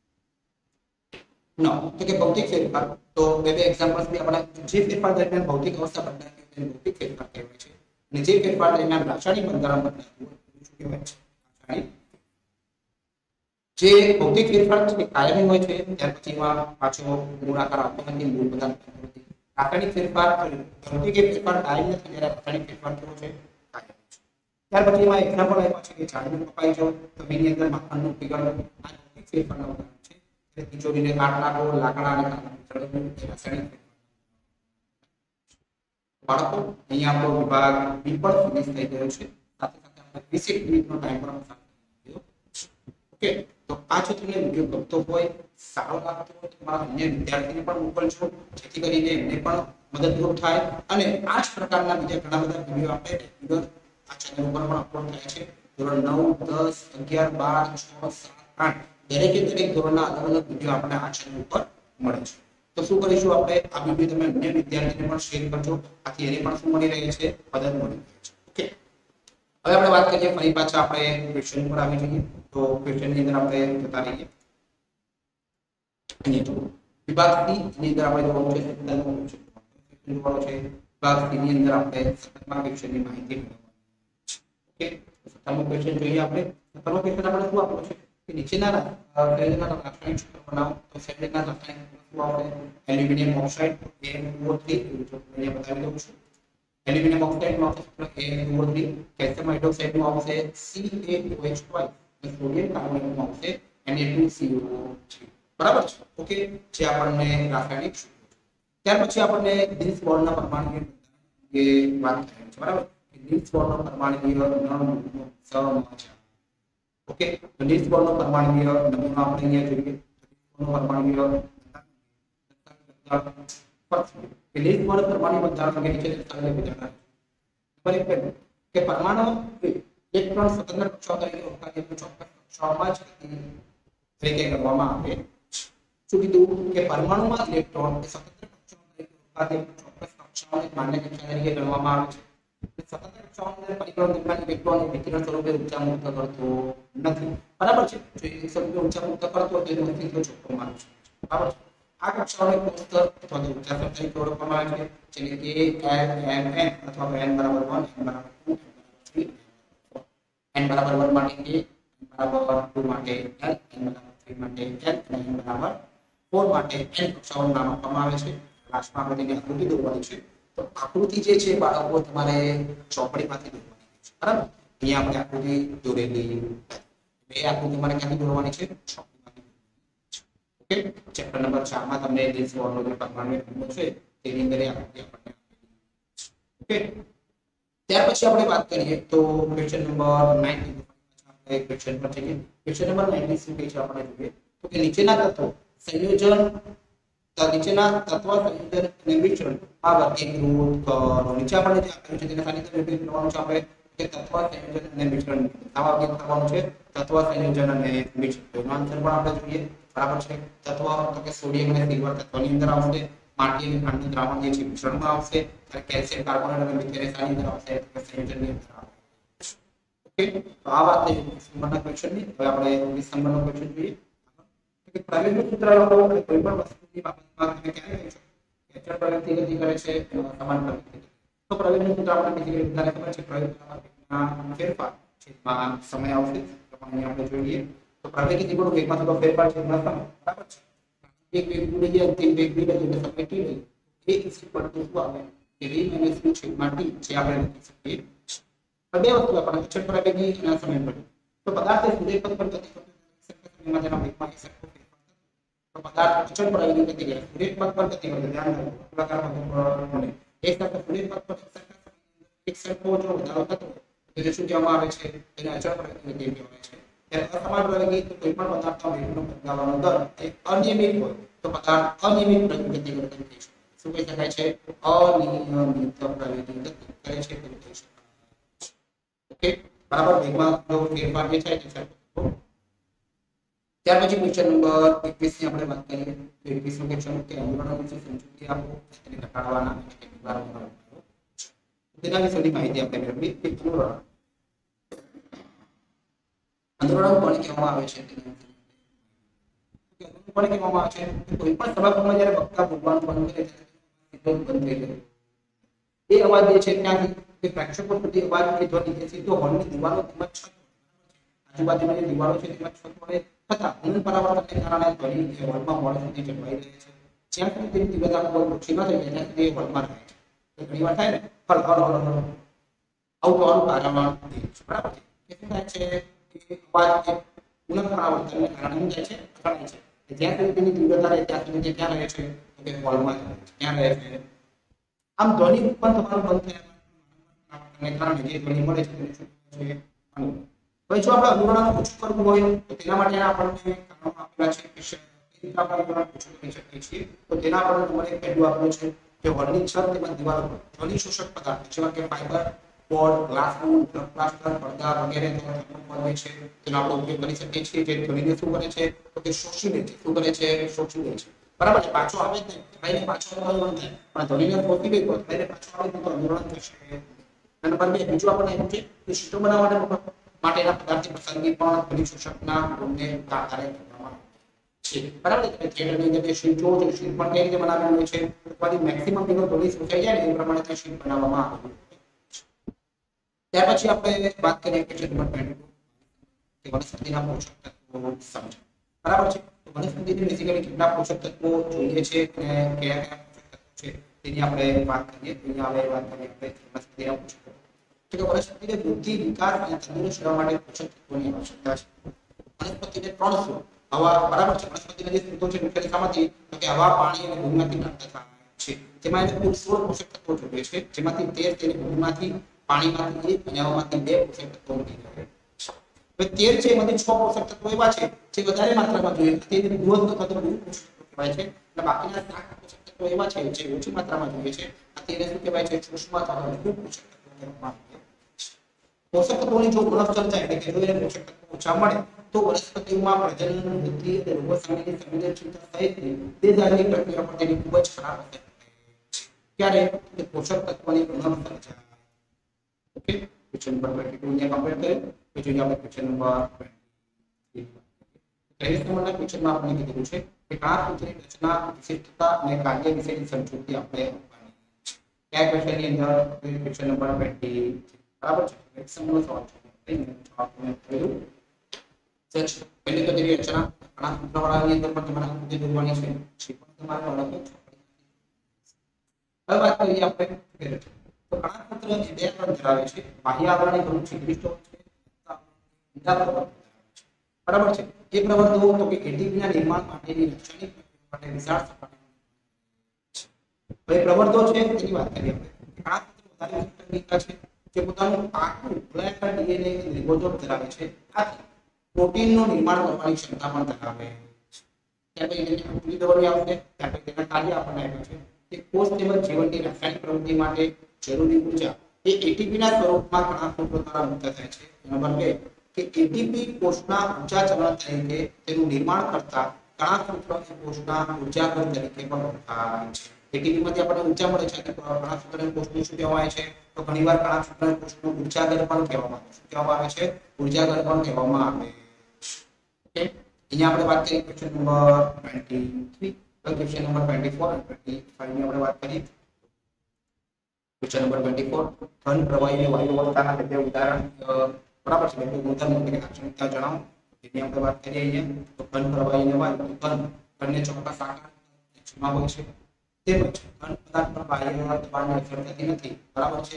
નો તો કે ભૌતિક ફેરફાર તો બે બે એક્ઝામ્પલ્સ બી આપણે જે ફેરફાર દરમિયાન ભૌતિક અવસ્થા બદલાતી હોય તેને ભૌતિક ફેરફાર કહેવાય છે, અને જે ફેરફાર દરમિયાન રાસાયણિક બંધારણ બદલાતું હોય તેને શું કહેવાય છે? રાસાયણિક. જે ભૌતિક ફેરફાર છે કાયમી હોય છે, ત્યાર પછીમાં પાછો ગુણાકાર આપતો નથી, મૂળ પદાર્થ બનતો નથી. રાસાયણિક ફેરફાર ભૌતિક ફેરફાર કાયમી નથી, જ્યારે રાસાયણિક ફેરફાર કેવો છે કાયમી છે. ત્યાર પછીમાં એક્ઝામ્પલ આપ્યા છે કે ઝાડનું કપાઈ જવું તો એની અંદર માખણનું પીગળવું, આ ભૌતિક ફેરફારનું ઉદાહરણ છે. એટલે તિજોરીને કાટ નાખો, લાકડા અને કાગળ રાસાયણિક ફેરફાર. બાળકો અહીંયા આપણો વિભાગ બી પણ ફિનિશ થઈ ગયો છે. સાથે સાથે આપણે વીસ મિનિટનો ટાઈમ પણ પસાર કર્યો. ઓકે, તો આ જો તમને વિડીયો ગમતો હોય, સારો લાગતો હોય તો તમારા અન્ય વિદ્યાર્થીને પણ મોકલજો, જેથી કરીને એમને પણ મદદરૂપ થાય. અને આ જ પ્રકારના બીજા ઘણા બધા વિડીયો આપણે રેગ્યુલર આ ચેનલ ઉપર પણ અપલોડ થાય છે. ધોરણ નવ, દસ, અગિયાર, બાર, છ, સાત, આઠ દરેકે દરેક ધોરણના અલગ અલગ વિડીયો આપણે આ ચેનલ ઉપર મળે છે. તો શું કરીશું આપણે, આ વિડીયો તમે અન્ય વિદ્યાર્થીને પણ શેર કરજો, આથી એને પણ શું મળી રહે છે, મદદ મળી રહે છે. ઓકે, હવે આપણે વાત કરીએ ફરી પાછા આપણે ક્વેશ્ચન પર આવી જઈએ. તો ક્વેશ્ચન ની અંદર આપણે જતા રહીએ. અહીંયા જો વિભાગ સી ની અંદર આપણે જોવાનું છે સત્તરમો ક્વેશ્ચન જોવાનો છે. વિભાગ સી ની અંદર આપણે સત્તરમા ક્વેશ્ચનની માહિતી મેળવવાની છે. ઓકે, સત્તરમો ક્વેશ્ચન જોઈએ આપણે. સત્તરમો ક્વેશ્ચન આપણે શું આપેલો છે કે નીચેના શરીરના રાસાયણિક સૂત્ર બનાવો. તો શરીરના રાસાયણિક સૂત્રો આપણે aluminium oxide A N O three અહીંયા બતાવી દઉં છું. એલ્યુમિનિયમ ઓક્સાઇડ નું સૂત્ર A N O three, calcium hydroxide નું આવશે C A O H two અને સોડિયમ કાર્બોનેટ નું આવશે N A two C O three. બરાબર છે. ઓકે, જે આપણને રાસાયણિક સૂત્રો. ત્યાર પછી આપણને ડીન્સ બોર્ડના પરમાણુ એ વાત કરી છે. બરાબર, ડીન્સ બોર્ડનો પરમાણુકીય નમૂનો સમજ. ઓકે, તો ડીન્સ બોર્ડનો પરમાણુકીય નમૂનો આપણે અહીંયા જોઈએ. પરમાણુકીય ડીન્સ બોર્ડ પરમાણુ બંધારણ કે નીચે દર્શાવેલ વિધાન નંબર એક કે પરમાણુ ઇલેક્ટ્રોન સ્વતંત્ર કક્ષાઓ તરીકે ઓળખાય છે. ચોક્કસ કક્ષાઓમાં જ તરીકે ગણવામાં આવે છે. શું કીધું કે પરમાણુમાં ઇલેક્ટ્રોન સ્વતંત્ર કક્ષાઓ તરીકે ઓળખાય છે. ચોક્કસ કક્ષાઓને માન્ય કક્ષા તરીકે ગણવામાં આવે છે. સ્વતંત્ર કક્ષાઓની પરિક્રમણ દરમિયાન ઇલેક્ટ્રોન વિકિરણ સ્વરૂપે ઊર્જા મુક્ત કરતો નથી. બરાબર છે. જો એક સ્વરૂપે ઊર્જા મુક્ત કરતો હોય તો એનું અસ્તિત્વ ચોખ્ખું માનવું છે. બરાબર છે. આ કક્ષાઓને કોષ્ટક અથવા તો ઊર્જા સ્તર તરીકે ઓળખવામાં આવે છે, જેને કે એલ એમ એન અથવા n બરાબર one, n બરાબર two, n બરાબર one માટે a, n બરાબર two માટે l, n બરાબર three માટે l અને n બરાબર four માટે n કક્ષાઓનું નામ આપવામાં આવે છે. લાસ્ટમાં આપણે તેની આકૃતિ દોરવાની છે. તો આકૃતિ જે છે બાળકો તમારે ચોપડીમાંથી દોરવાની છે. બરાબર, અહીંયા આપણે આકૃતિ દોરેલી બે આકૃતિ મારે ક્યાંથી દોરવાની છે, ચોપડીમાંથી. ઓકે, ચેપ્ટર નંબર ચાર માં તમને ડીન્સ બોર્ડનો જે પરમાણુ નમૂનો છે તેની અંદર આકૃતિ આપણને. ઓકે, ત્યાર પછી આપણે વાત કરીએ તો ક્વેશ્ચન નંબર નાઇન્ટી આપણે ક્વેશ્ચન પર જઈએ. ક્વેશ્ચન નંબર નાઇન્ટી શું કહે છે આપણે જોઈએ તો કે નીચેના તત્વો સંયોજન નીચેના તત્વ સંયોજન અને મિશ્રણ આ વર્ગીકૃત કરો. નીચે આપણે જે આપ્યું છે તેના સાથે વર્ગીકૃત કરવાનું છે આપણે કે તત્વ સંયોજન અને મિશ્રણ આ વર્ગીકૃત કરવાનું છે. તત્વ સંયોજન અને મિશ્રણ તેનો આન્સર પણ આપણે જોઈએ. બરાબર છે. તત્વ તો કે સોડિયમ અને સિલ્વર તત્વની અંદર આવશે. માટી અને ખાંડનું દ્રાવણ જે છે મિશ્રણમાં આવશે. ત્યારે કેલ્શિયમ કાર્બોનેટ અને મિથેનેસ આની અંદર આવશે તો સંયોજનની અંદર આવશે. ઓકે, તો આ વાત થઈ નંબરના ક્વેશ્ચનની. હવે આપણે વીસ નંબરનો ક્વેશ્ચન જોઈએ કે પ્રવેગનું સૂત્ર લખો. કોઈ પણ વસ્તુની બાબતમાં તમે ક્યારે કહી શકો કે અચળ પ્રવૃત્તિ ગતિ કરે છે સમાન પ્રવૃત્તિ. તો પ્રવેગનું સૂત્ર આપણે બેઝિકલી બધાને ખબર છે. પ્રવેગ બરાબર ફેરફાર છેદમાં સમય આવશે. તો પણ અહીંયા આપણે જોઈએ તો પ્રવેગી દીકરો વેગમાં થતો ફેરફાર છેદમાં સમય. બરાબર છે. એક વેગ ભૂલી ગયા અંતિમ વેગ ભૂલી ગયા એટલે સમય ટી રહી એ ઇઝ ઇક્વલ ટુ શું આવે કે v માઈનસ v છેદમાં t જે આપણે લખી શકીએ. બે વસ્તુ આપણે અચળ પ્રવેગી અને સમય પ્રવેગી. તો પદાર્થ સૂર્ય પથ પર ગતિ કરતો સમયમાં તેના વેગમાં એક સરખો ફેરફાર થતો. તો પદાર્થ અચળ પ્રવેગી ગતિ કરે સૂર્ય પથ પર ગતિ કરે ધ્યાન રાખો ગોળાકાર પથ એક સરખો સૂર્ય પથ પર એક સરખો જો વધારો થતો હોય તો શું કહેવામાં આવે છે, તેને અચળ પ્રવેગી ગતિ કહેવાય છે. ત્યારે અસમાન પ્રવેગી તો કોઈ પણ પદાર્થનો વેગનો બદલાવાનો દર એ અનિયમિત હોય તો પદાર્થ અનિયમિત પ્રવેગી ગતિ કરતો થઈ શકે. શું કહી શકાય છે, અનિયમિત પ્રવેગી ગતિ કરે છે તે થઈ શકે. ઓકે, બરાબર. વેગમાં જો ફેરફાર જે થાય તે સરખો. ત્યાર પછી ક્વેશ્ચન નંબર એકવીસ ની આપણે વાત કરીએ તો એકવીસ નો ક્વેશ્ચન કે અંદરનો વિશે સમજૂતી આપો તેને ઘટાડવાના એટલે વિભાગ બનાવવાનો તેના વિશેની માહિતી આપણે મેળવી. એક પૂર્ણ અંદરનો કોને કહેવામાં આવે છે તેને કોને કહેવામાં આવે છે કોઈ પણ સભાગૃહમાં જ્યારે વક્તા બોલવાનું બંધ કરે ત્યારે બંધ થઈ જાય એ અવાજ જે છે ત્યાંથી કે પ્રેક્ષકો સુધી અવાજ એ ધ્વનિ જે સીધો હોલની દીવાલો તેમજ છત આજુબાજુની જે દીવાલો છે તેમજ છત વડે છતાં ગુણ પરાવર્તનને કારણે ધ્વનિ એ હોલમાં મોડે સુધી જળવાઈ રહે છે. જ્યાં સુધી તેની તીવ્રતા ખૂબ ઓછી ન થઈ જાય ત્યાં સુધી એ હોલમાં રહે છે. તો ઘણી વાર થાય ને હલ હલ હલ હલ આવું થવાનું કારણ બરાબર છે. એ શું થાય છે કે અવાજ એ ગુણ પરાવર્તનને કારણે શું થાય છે અથડાય છે. જ્યાં સુધી તેની તીવ્રતા રહે ત્યાં સુધી તે ક્યાં રહે છે તો કે હોલમાં રહે છે. ક્યાં રહે છે? આમ ધ્વનિ ઉત્પન્ન થવાનું બંધ થયા કારણે જે ધ્વનિ મળે છે તેને શું કહે છે? અનુરણ. હવે જો આપણે અનુરણ ઓછું કરવું હોય તો તેના માટે આપણને કારણો આપેલા છે કે કઈ રીતે આપણે અનુરણ ઓછું કરી શકીએ છીએ. તો તેના પર નંબર એક પહેલું આપ્યું છે કે હોલની છત તેમજ દિવાલો પર ધ્વનિ શોષક પદાર્થ જેવા કે ફાઈબર, બોર્ડ, ગ્લાસવુડ, પ્લાસ્ટર, પડદા વગેરે થર્મોકોલ હોય છે તેનો આપણે ઉપયોગ કરી શકીએ છીએ. જે ધ્વનિને શું કરે છે તો કે શોષી લે છે. શું કરે છે? શોષી લે છે. બરાબર છે. પાછો આવે જ નહીં ભાઈને પાછો અનુરણ થાય પણ ધ્વનિને શોષી લે તો ભાઈને પાછો આવે તો અનુરણ થશે. નંબર બે બીજું આપણે એવું છે કે શીટો બનાવવા માટે માટેના પદાર્થની પસંદગી પણ ધ્વનિ શોષકના ગુણને આધારે કરવામાં છે. બરાબર છે. થિયેટરની અંદર જે શીટ જોવો છો શીટ પણ કઈ રીતે બનાવેલી હોય છે તો મેક્સિમમ જેનો ધ્વનિ શોષાઈ જાય ને એ પ્રમાણે તે શીટ બનાવવામાં આવે છે. ત્યાર પછી આપણે વાત કરીએ કે નંબર બે કે વનસ્પતિના પોષક તત્વો સમજો. બરાબર છે. તો વનસ્પતિને બેઝિકલી કેટલા પોષક તત્વો જોઈએ છે અને કયા કયા પોષક તત્વો છે તેની આપણે વાત કરીએ. અહીંયા આપણે વાત કરીએ આપણે વનસ્પતિના પોષક તત્વો. તો કે વનસ્પતિને વૃદ્ધિ, વિકાસ અને તંદુરસ્ત રહેવા માટે પોષક તત્વોની આવશ્યકતા છે. વનસ્પતિને ત્રણ સ્ત્રોત હવા બરાબર છે. વનસ્પતિના જે સ્ત્રોતો છે મુખ્ય શામાંથી તો કે હવા, પાણી અને ભૂમિમાંથી પ્રાપ્ત થાય છે. તેમાં એને કુલ સોળ પોષક તત્વો જોઈએ છે જેમાંથી તેર તેને ભૂમિમાંથી, પાણીમાંથી એક અને હવામાંથી બે પોષક તત્વો મળી રહે છે. હવે તેર છે એમાંથી છ પોષક તત્વો એવા છે જે વધારે માત્રામાં જોઈએ તેને ગૃહસ્થ અથવા તો ગૃહ પોષક તત્વો કહેવાય છે અને બાકીના સાત પોષક તત્વો એવા છે જે ઓછી માત્રામાં જોઈએ છે તેને શું કહેવાય છે? સૂક્ષ્મ અથવા તો લઘુ પોષક તત્વો કહેવામાં આવે છે. પોષક તત્વોની જો ગુણોત્તર થાય એટલે કે જો એને પોષક તત્વો ઓછા મળે તો વનસ્પતિઓમાં પ્રજનન, વૃદ્ધિ અને રોગો સામેની સંવેદનશીલતા સહિતની દેહધાર્મિક પ્રક્રિયા પર તેની ખૂબ જ ખરાબ અસર થાય છે. ક્યારે? કે પોષક તત્વોની ગુણોત્તર જાય. ઓકે ક્વેશ્ચન નંબર બાવીસ ને કમ્પ્લીટ કરીએ. પછી આપણે ક્વેશ્ચન નંબર ત્રેવીસ નંબરના ક્વેશ્ચનમાં આપણે કીધું છે કે કણાકૃતિની રચના, વિશિષ્ટતા અને કાર્ય વિશેની સમજૂતી આપણે આપવાની છે. કયા ક્વેશ્ચનની અંદર? ક્વેશ્ચન નંબર બાવીસ બરાબર છે. એક્ઝામ્પલ સવાલ છે. જવાબ તમે જોયું છે. પહેલી તો તેની રચના કણાકૃતિવાળાની અંદર પણ તમારે આકૃતિ દોરવાની છે. છે પણ તમારે અલગ જ છે. હવે વાત કરીએ આપણે કે તો કણાકૃતિ એ બે આવરણ ધરાવે છે. બાહ્ય આવરણ એ ઘણું છિદ્રિષ્ટ હોય છે. અંડા પ્રવર્તન બરાબર છે. એ પ્રવર્તનો તો કે એટીપીના નિર્માણ માટેની રક્ષણિક પ્રક્રિયા માટે વિશાળ સપાટી છે. હવે પ્રવર્તો છે તેની વાત કરીએ આપણે. કણાકૃતિ વધારે વિસ્તૃત છે જે પોતાનું આખું ગોળાકાર ડીએનએ રિબોસોમ ધરાવે છે. આથી પ્રોટીનનું નિર્માણ કરવાની ક્ષમતા પણ ધરાવે છે. ત્યાર પછી તેને આકૃતિ દોરવાની આવશે. ત્યાર પછી તેના કાર્ય આપણને આપ્યા છે કે કોષ તેમજ જીવનની રાસાયણિક પ્રવૃત્તિ માટે જરૂરી ઊર્જા એ એટીપીના સ્વરૂપમાં કણાકૃતિઓ દ્વારા મુક્ત થાય છે. નંબર બે કે એટીપી કોષના ઊર્જા ચલણ તરીકે તેનું નિર્માણ કરતા કણાકૃતિઓ એ કોષના ઊર્જાઘર તરીકે પણ ઓળખાય છે. એટીપીમાંથી આપણને ઊર્જા મળે છે એટલે કણાકૃતિને કોષનું શું કહેવાય છે? તો ઘણીવાર કણાકૃતિને કોષનું ઊર્જાઘર પણ કહેવામાં આવે છે. શું કહેવામાં આવે છે? ઊર્જાઘર પણ કહેવામાં આવે છે. ઓકે અહીંયા આપણે વાત કરીએ ક્વેશ્ચન નંબર ત્રેવીસ ક્વેશ્ચન નંબર ચોવીસ અને પચીસ ની આપણે વાત કરીએ. ક્વેશ્ચન નંબર ચોવીસ ઘન, પ્રવાહી અને વાયુ અવસ્થાના બે ઉદાહરણ બરાબર છે. બે ગુણધર્મો એટલે લાક્ષણિકતા જણાવો. તેની આપણે વાત કરીએ અહીંયા તો ઘન, પ્રવાહી અને વાયુ. ઘન ઘનને ચોક્કસ આકાર જેમાં હોય છે તેમજ ઘન પદાર્થ પર બાહ્ય દબાણની અસર થતી નથી. બરાબર છે.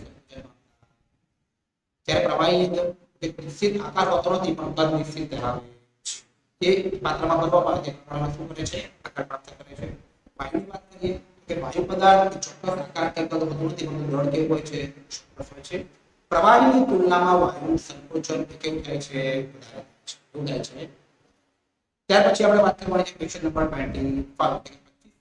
જ્યારે પ્રવાહીની અંદર એક નિશ્ચિત આકાર હોતો નથી પણ કદ નિશ્ચિત ધરાવે છે. એ માત્રામાં કરવામાં આવે છે શું કરે છે? આકાર પ્રાપ્ત કરે છે. વાયુની વાત કરીએ કે વાયુ પદાર્થ ચોક્કસ આકાર કે કદ હોતું નથી પરંતુ દળ કેવું હોય છે? ચોક્કસ હોય છે. પ્રવાહીની તુલનામાં વાયુનું સંકોચન કેવું થાય છે? વધારે થાય છે. ત્યાર પછી આપણે વાત કરવાની છે ક્વેશ્ચન નંબર પચીસ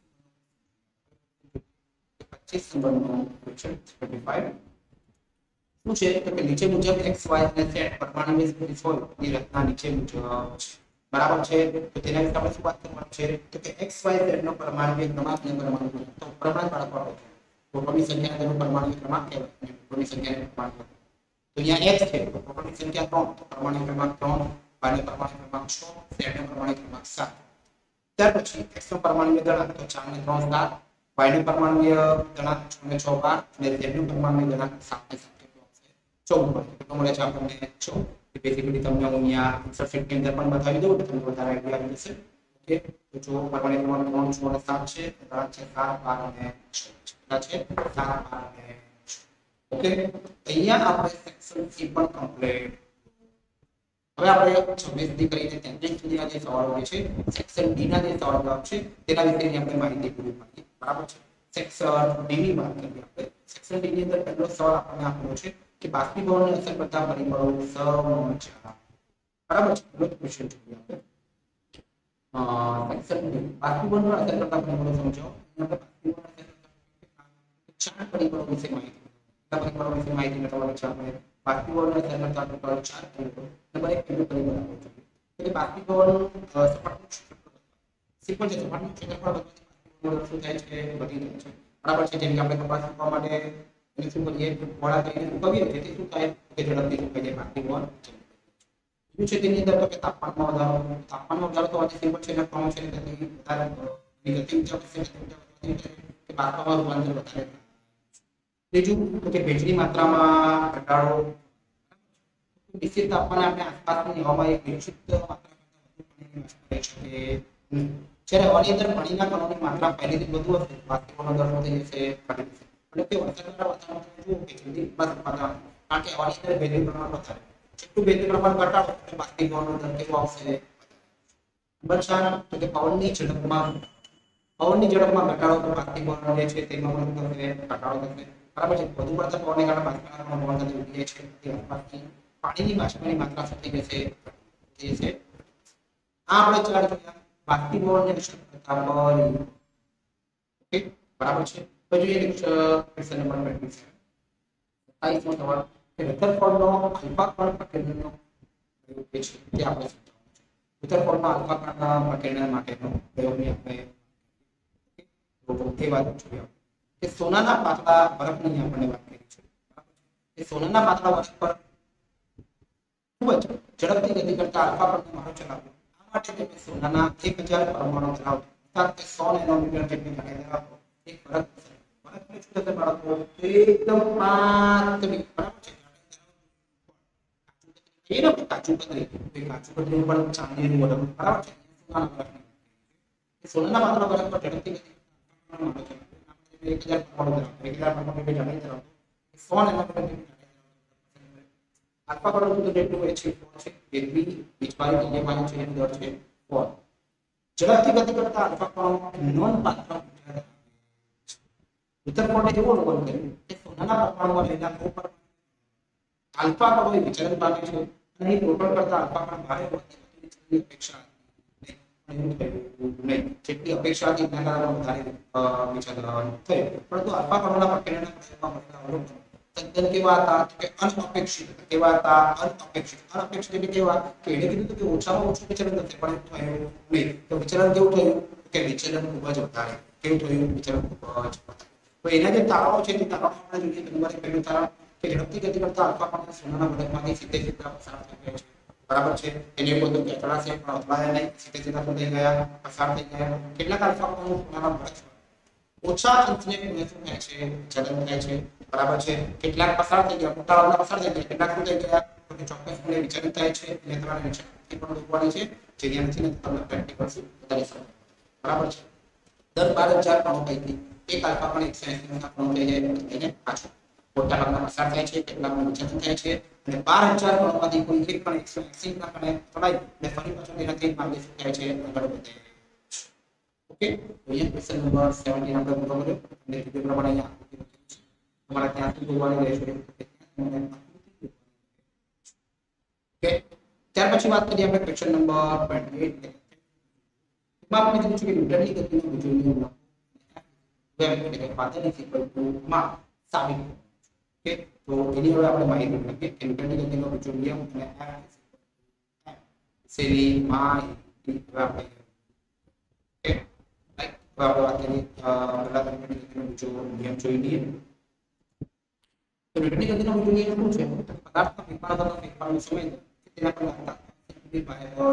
પચીસ નંબરનો ક્વેશ્ચન પચીસ શું છે તો કે નીચે મુજબ એક્સ વાય અને ઝેડ પરમાણુ સ્પેસ હોય ની રચના નીચે મુજબ છે. બરાબર છે. તો તેના વિશે આપણે શું વાત કરવાનું છે તો કે એક્સ વાય ઝેડ નો પરમાણુ ક્રમાંક અને પરમાણુ તો પ્રમાણ બાળકો આવે છે. પ્રોટોનની સંખ્યા તેનો પરમાણુ ક્રમાંક કહેવાય અને ન્યુટ્રોનની સંખ્યાને પરમાણુ. તો અહીંયા x છે તો પ્રોટોનની સંખ્યા ત્રણ તો પરમાણુ ક્રમાંક ત્રણ, y નો પરમાણુ ક્રમાંક છ, z નો પરમાણુ ક્રમાંક સાત. ત્યાર પછી x નો પરમાણુ ગણાંક તો ચાર ને ત્રણ સાત, y નો પરમાણુ ગણાંક છ ને છ બાર અને z નો પરમાણુ ગણાંક સાત ને સાત ચૌદ મળે. કેટલો મળે છે આપણને? ચૌદ. बेसिकली તમને હું અહીંયા ઇન્સર્ટ શીટ ની અંદર પણ બતાવી દઉં એટલે તમને વધારે આઈડિયા આવી જશે ઓકે તો જો પરમાણુ ક્રમાંક ત્રણ છ અને સાત છે ત્રણ છે સાત બાર અને કેટલા છે સાત બાર અને ઓકે અહીંયા આપણે સેક્શન સી પણ કમ્પ્લીટ હવે આપણે છવ્વીસ થી કરીને તેત્રીસ સુધીના જે સવાલો હોય છે સેક્શન ડી ના જે સવાલો જવાબ છે તેના વિશેની આપણે માહિતી પૂરી પાડીએ બરાબર છે સેક્શન ડી ની વાત કરીએ આપણે સેક્શન ડી ની અંદર પહેલો સવાલ આપણને આપેલો છે કે બાષ્પીભવનને અસર કરતા પરિબળો સમજાવો બરાબર છે પહેલો ક્વેશ્ચન જોઈએ આપણે અ સેક્શન ડી બાષ્પીભવનને અસર કરતા પરિબળો સમજાવો આપણે બાષ્પીભવનને અસર કરતા ચાર પરિબળો વિશે માહિતી કેટલા પરિબળો વિશે માહિતી મેળવવાની છે આપણે બાષ્પીભવનને અસર કરતા પરિબળો ચાર પરિબળો નંબર એક પહેલું પરિબળ આપવું જોઈએ એટલે બાષ્પીભવન સપાટીનું ક્ષેત્રફળ સિમ્પલ છે સપાટીનું ક્ષેત્રફળ વધવાથી શું થાય છે વધી જાય છે બરાબર છે જેમ કે આપણે કપાસ સુકવવા માટે એને શું કરીએ મોડા કરીને સુકવીએ જેથી શું થાય કે ઝડપથી સુકાઈ જાય બાષ્પીભવન બીજું છે તેની અંદર તો કે તાપમાનમાં વધારો તાપમાનમાં વધારો તો આજે સિમ્પલ છે ને કોણ છે કે વધારે ગતિ ઊંચા છે કે બાષ્પમાં રૂપાંતર વધારે ત્રીજું તો કે ભેજની માત્રામાં ઘટાડો નિશ્ચિત તાપમાને આપણે આસપાસની હવામાં એક નિશ્ચિત માત્રા કરતા વધુ પાણીની માત્રા રહી શકે જ્યારે હવાની અંદર પાણીના કણોની માત્રા પહેલેથી વધુ હશે બાષ્પીભવનનો દર થઈ જશે ઘટી જશે એટલે કે વરસાદના વાતાવરણમાં જુઓ કે જલ્દી વાતાવરણ કારણ કે હવાની અંદર ભેજનું પ્રમાણ વધારે જેટલું ભેજનું પ્રમાણ ઘટાડો એટલે બાષ્પીભવનનો દર કેવો આવશે નંબર ચાર તો કે પવનની ઝડપમાં પવનની ઝડપમાં ઘટાડો તો બાષ્પીભવન જે છે તેમાં પણ થશે ઘટાડો થશે બરાબર છે વધુ પડતા પવનને કારણે બાષ્પીભવનનું પ્રમાણ થતું વધી જાય છે તે આસપાસની પાણીની બાષ્પની માત્રા શું થઈ જશે જે છે આ આપણે ચાર જોયા બાષ્પીભવનને અસર કરતા પરિબળો ઓકે બરાબર છે તો જોઈએ ક્વેશ્ચન નંબર પચીસ સત્તાવીસ નો સવાલ કે રધરફોર્ડનો આલ્ફા કણ પ્રકીર્ણનનો પ્રયોગ છે તે આપણે સમજાવવાનો છે રધરફોર્ડનો આલ્ફા કણના પ્રકીર્ણન માટેનો પ્રયોગની આપણે તો તે વાત જોઈએ કે સોનાના પાતળા બરફની આપણને વાત કરી છે કે સોનાના પાતળા બરફ પર ખૂબ જ ઝડપથી ગતિ કરતા આલ્ફા કણનો મારો ચલાવ્યો આ માટે તે સોનાના એક હજાર પરમાણુ ધરાવતો અર્થાત કે સો નેનોમીટર જેટલી જાડાઈ ધરાવતો એક બરફ બરફને શું થશે બાળકો એકદમ પાતળી બરાબર છે એ ને કાચું પતરી એ કાચું પતરી ઉપર ચાંદીનું બરફ બરાબર છે સોનાના બરફની એ સોનાના પાતળા બરફ પર ઝડપથી ગતિ કરતા મારો ચલાવ્યો એક હજાર પરમાણુ ધરાવતો એક હજાર પરમાણુ જાડાઈ ધરાવતો સો નેનોમીટર જેટલી આલ્ફા કણનું તો જેટલું હોય છે છે એટલી વીજભારી ગતિમાન છે એનો દર છે ચાર ઝડપથી ગતિ કરતા આલ્ફા કણો નોંધપાત્ર રધરફોર્ડે એવો અનુભવ કર્યો કે સોનાના પરમાણુમાં રહેલા પર આલ્ફા કણો વિચલન પામે છે અને પ્રોટોન કરતા આલ્ફા કણ ભારે હોવાથી અપેક્ષા નહીં જેટલી અપેક્ષા હતી તેના કારણે વધારે વિચલન થયું પરંતુ આલ્ફા કણોના પ્રકીર્ણનના પ્રયોગમાં મળેલા અવલોકનો તદ્દન કેવા હતા કે અનઅપેક્ષિત કેવા હતા અનઅપેક્ષિત અનઅપેક્ષિત એટલે કેવા કે એને કીધું કે ઓછામાં ઓછું વિચલન થશે પણ થયું નહીં તો વિચલન કેવું થયું કે વિચલન ખૂબ જ વધારે કેવું થયું વિચલન ખૂબ જ વધારે તો એના જે તારણો છે તે તારણો આપણે જોઈએ તો નંબર એક પહેલું તારણ કે ઝડપથી ગતિ કરતા આલ્ફા કણો સોનાના બરફમાંથી સીધે સીધા પસાર થઈ ગયા છે બરાબર છે એને કોઈ કે અથડાશે પણ અથડાયા નહીં સીધે સીધા થઈ ગયા પસાર થઈ ગયા કેટલાક આલ્ફા કણો સોનાના બરફ ઓછા અંશને શું થાય છે ચલન થાય છે બરાબર છે કેટલાક પસાર થઈ ગયા મોટા વાળા પસાર થઈ ગયા કેટલાક શું થઈ ગયા તો કે ચોક્કસપણે વિચલન થાય છે એટલે તમારે વિચલનથી પણ રોકવાની છે જે જ્યાં નથી ને તમને પ્રેક્ટિકલ વધારે સમજ બરાબર છે દર બાર હજાર કણો પૈકી એક આલ્ફા કણ એકસો એંસી ના કણો થઈ જાય એને પાછો મોટા ભાગના પસાર થાય છે કેટલાકમાં વિચલન થાય છે અને બાર હજાર કણોમાંથી કોઈ એક કણ એકસો એંસી ના કણે તોડાય અને ફરી પાછો તેનાથી માર્ગે શું થાય છે આગળ વધે ઓકે તો અહીંયા ક્વેશ્ચન નંબર સત્તર આપણે પૂરો કર્યો અને તે પ્રમાણે અહીંયા આકૃતિ લખેલી છે તમારે ત્યાંથી જોવાની રહેશે ઓકે ત્યાર પછી વાત કરીએ આપણે ક્વેશ્ચન નંબર અઠ્યાવીસ માં આપણે કીધું છે કે ન્યૂટનની ગતિનો બીજો નિયમ લખો એટલે કે પાતળ ઇઝ ઇક્વલ ટુ માં સાબિત ઓકે તો એની હવે આપણે માહિતી લખીએ કે ન્યૂટનની ગતિનો બીજો નિયમ અને F સેની માહિતી આપણે ઓકે तो आप बात करें पहला न्यूटन गति નો બીજો નિયમ જોઈ લઈએ તો ન્યૂટનની ગતિનો બીજો નિયમ શું છે પદાર્થના ફેરફાર થતા ફેરફારનો સમય તેના પર લાગતા જેટલું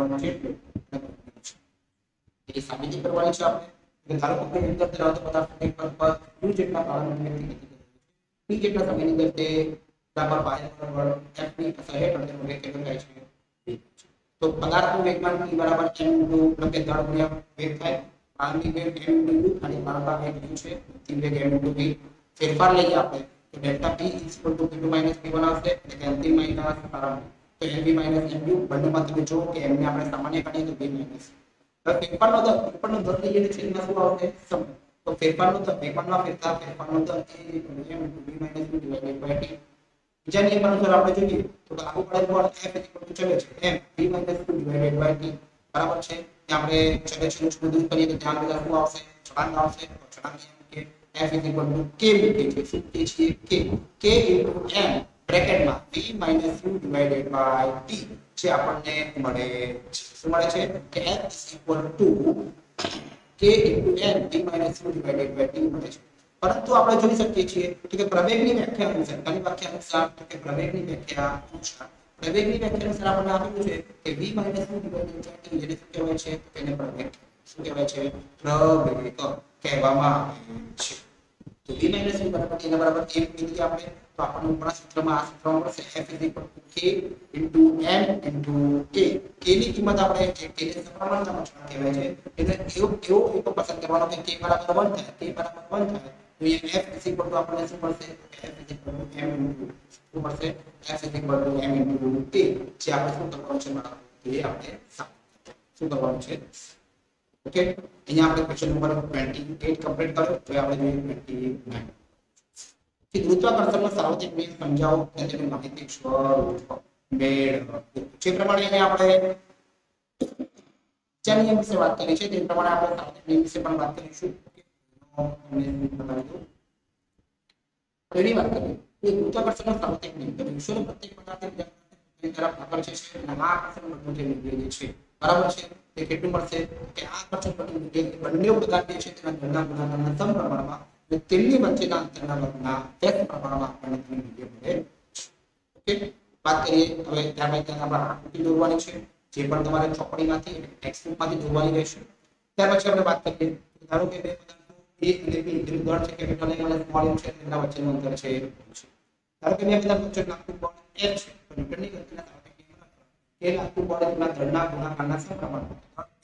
એ સાબિતી કરવાની છે આપણે કે ધારો કે કોઈ અંદર ધરાવતો પદાર્થ ફેરફાર પર u જેટલા કાળાની ગતિ ગતિ p જેટલા સમયની અંદર તે બરાબર y બરાબર f ની અસર હેઠળ તેનું વેગ કેટલું થાય છે v તો પદાર્થનું વેગમાન p બરાબર m into એટલે કે દળ ગુણ્યા વેગ થાય પાણીની વેગ m into u અને પાણીનો વેગ u છે અંતિમ વેગ m into v ફેરફાર લઈએ આપણે તો delta p equal to p two minus p one આવશે એટલે કે અંતિમ માહિતી આવશે પ્રારંભ તો mv minus mu બંનેમાં તમે જુઓ કે m ને આપણે સામાન્ય કાઢીએ તો v minus હવે ફેરફારનો દર ફેરફારનો દર લઈએ તો છેદમાં શું આવશે સમય તો ફેરફારનો દર વેગમાનમાં ફેરફાર ફેરફારનો દર એ m into v minus u divided by t બીજા નિયમ અનુસાર આપણે જોઈએ તો લાગુ પડેલ બળ f ચલે છે m v minus u divided by t બરાબર છે ત્યાં આપણે ચલે છે નું દૂર કરીએ તો ત્યાં બધા શું આવશે છલાંગ આવશે તો છલાંગ એમ કે f is equal to k મૂકીએ છીએ શું કે છીએ k k into m બ્રેકેટમાં v minus u divided by t જે આપણને મળે છે શું મળે છે કે f is equal to k into m v minus u divided by t મળે છે પરંતુ આપણે જોઈ શકીએ છીએ કે પ્રવેગની વ્યાખ્યા અનુસાર કની વ્યાખ્યા અનુસાર તો કે પ્રવેગની વ્યાખ્યા અનુસાર પ્રવેગની વ્યાખ્યા અનુસાર આપણને આપેલું છે કે v minus u divided by t જેને શું કહેવાય છે તો તેને પ્રવેગ શું કહેવાય છે પ્રવેગ કહેવામાં આવે છે તો v minus u બરાબર એના બરાબર એક કીધી આપણે તો આપણને ઉપરના સૂત્રમાં આ સૂત્રમાં મળશે f is equal to k into m into k k ની કિંમત આપણે જે k ને સપ્રમાણતામાં કહેવાય છે એટલે એવો એવો એક પસંદ કરવાનો કે k બરાબર one થાય k બરાબર one થાય તો એ f is equal to આપણને શું મળશે f is equal to m into શું મળશે f is equal to m into k જે આપણે શું કરવાનું છે બરાબર એ આપણે શું કરવાનું છે ઓકે અહીંયા આપણે ક્વેશ્ચન નંબર twenty-eight કમ્પ્લીટ કર્યો તો આપણે જોઈએ twenty-nine કે ગુરુત્વાકર્ષણનો સાર્વત્રિક નિયમ સમજાવો અને તેનું ગાણિતિક સ્વરૂપ મેળવો જે પ્રમાણે અહીંયા આપણે જે નિયમ વિશે વાત કરી છે તે પ્રમાણે આપણે સાર્વત્રિક નિયમ વિશે પણ વાત કરીશું તમને બતાવી દઉં પહેલી વાત કરીએ કે ગુરુત્વાકર્ષણનો સાર્વત્રિક નિયમ તો વિશ્વના પ્રત્યેક પદાર્થની તરફ આકર્ષે છે અને આ આકર્ષણ બળનું જે નિયમ છે બરાબર છે તે કેટલું મળશે કે આ આકર્ષણ બળનું જે બંને પદાર્થ છે તેના દળના ગુણાકારના સમપ્રમાણમાં અને તેમની વચ્ચેના અંતરના વર્ગના એક પ્રમાણમાં આપણને નિયમ મળે ઓકે વાત કરીએ હવે ત્યારબાદ ત્યાં આપણે આકૃતિ દોરવાની છે જે પણ તમારે ચોપડીમાંથી ટેક્સ્ટબુકમાંથી દોરવાની રહેશે ત્યાર પછી આપણે વાત કરીએ ધારો કે બે પદાર્થો a અને b જેનું દળ છે કેપિટલ A અને સ્મોલ m છે તેના વચ્ચેનું અંતર છે ધારો કે બે પદાર્થ વચ્ચે લાગતું બળ F છે તો ન્યૂટનની ગતિના સાર્વત્રિક નિયમ કે લાગતું બળ તેના દળના ગુણાકારના સમપ્રમાણમાં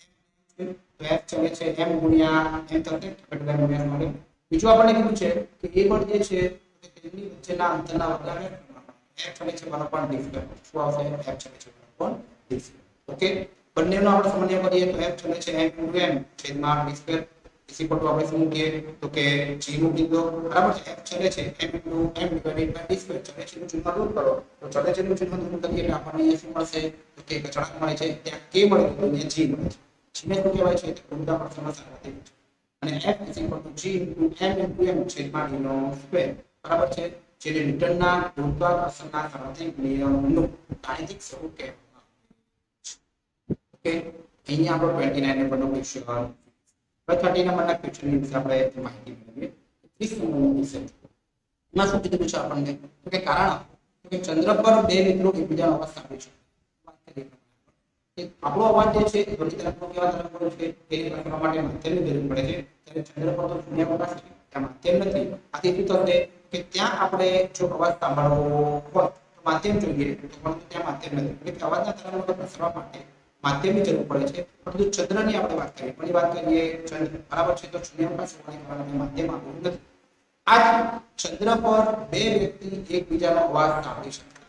તો F ચલે છે m ગુણ્યા m થશે કેપિટલ M ગુણ્યા સ્મોલ m બીજું આપણને કીધું છે કે એ બળ જે છે તે તેમની વચ્ચેના અંતરના વર્ગના F ચલે છે બરાબર d સ્ક્વેર શું આવશે F ચલે છે બરાબર d સ્ક્વેર ઓકે બંનેનો આપણે સામાન્ય કરીએ તો F ચલે છે m into m છેદમાં d સ્ક્વેર इसी को तो આપણે શું મૂકીએ તો કે g મૂકી દો બરાબર છે f ચલે છે m into m divided by d square ચલે છે નું ચિહ્ન દૂર કરો તો ચલે છે નું ચિહ્ન દૂર કરીએ એટલે આપણને એ શું મળશે તો કે અચળાંક મળે છે ત્યાં k મળે તો અહીંયા g મળે છે g ને શું કહેવાય છે તો ગુરુત્વાકર્ષણનો સાર્વત્રિક છે અને f is equal to g into m into m છેદમાં d નો સ્ક્વેર બરાબર છે જેને ન્યૂટનના ગુરુત્વાકર્ષણના સાર્વત્રિક નિયમનું ગાણિતિક સ્વરૂપ કહેવામાં આવે છે ઓકે અહીંયા આપણો twenty-nine નંબરનો ક્વેશ્ચન thirty નંબરના ક્વેશ્ચનની વિશે આપણે માહિતી મેળવીએ ત્રીસ નંબરનો વિષય એમાં શું કીધું છે આપણને તો કે કારણ તો કે ચંદ્ર પર બે મિત્રો એકબીજાનો અવાજ સાંભળે છે વાત કરીએ કે આપણો અવાજ જે છે ધ્વનિ તરંગો કેવા તરંગો છે તેને કરવા માટે માધ્યમની જરૂર પડે છે ત્યારે ચંદ્ર પર તો શૂન્યાવકાશ છે ત્યાં માધ્યમ નથી આથી શું થશે કે ત્યાં આપણે જો અવાજ સાંભળવો હોય તો માધ્યમ જોઈએ તો પરંતુ ત્યાં માધ્યમ નથી એટલે અવાજના તરંગો પ્રસરવા માટે માધ્યમની જરૂર પડે છે પરંતુ ચંદ્રની આપણે વાત કરીએ પણ વાત કરીએ ચંદ્ર બરાબર છે તો શૂન્યાવકાશ હોવાને કારણે માધ્યમ આપ્યું નથી આજ ચંદ્ર પર બે વ્યક્તિ એકબીજાનો અવાજ સાંભળી શકતા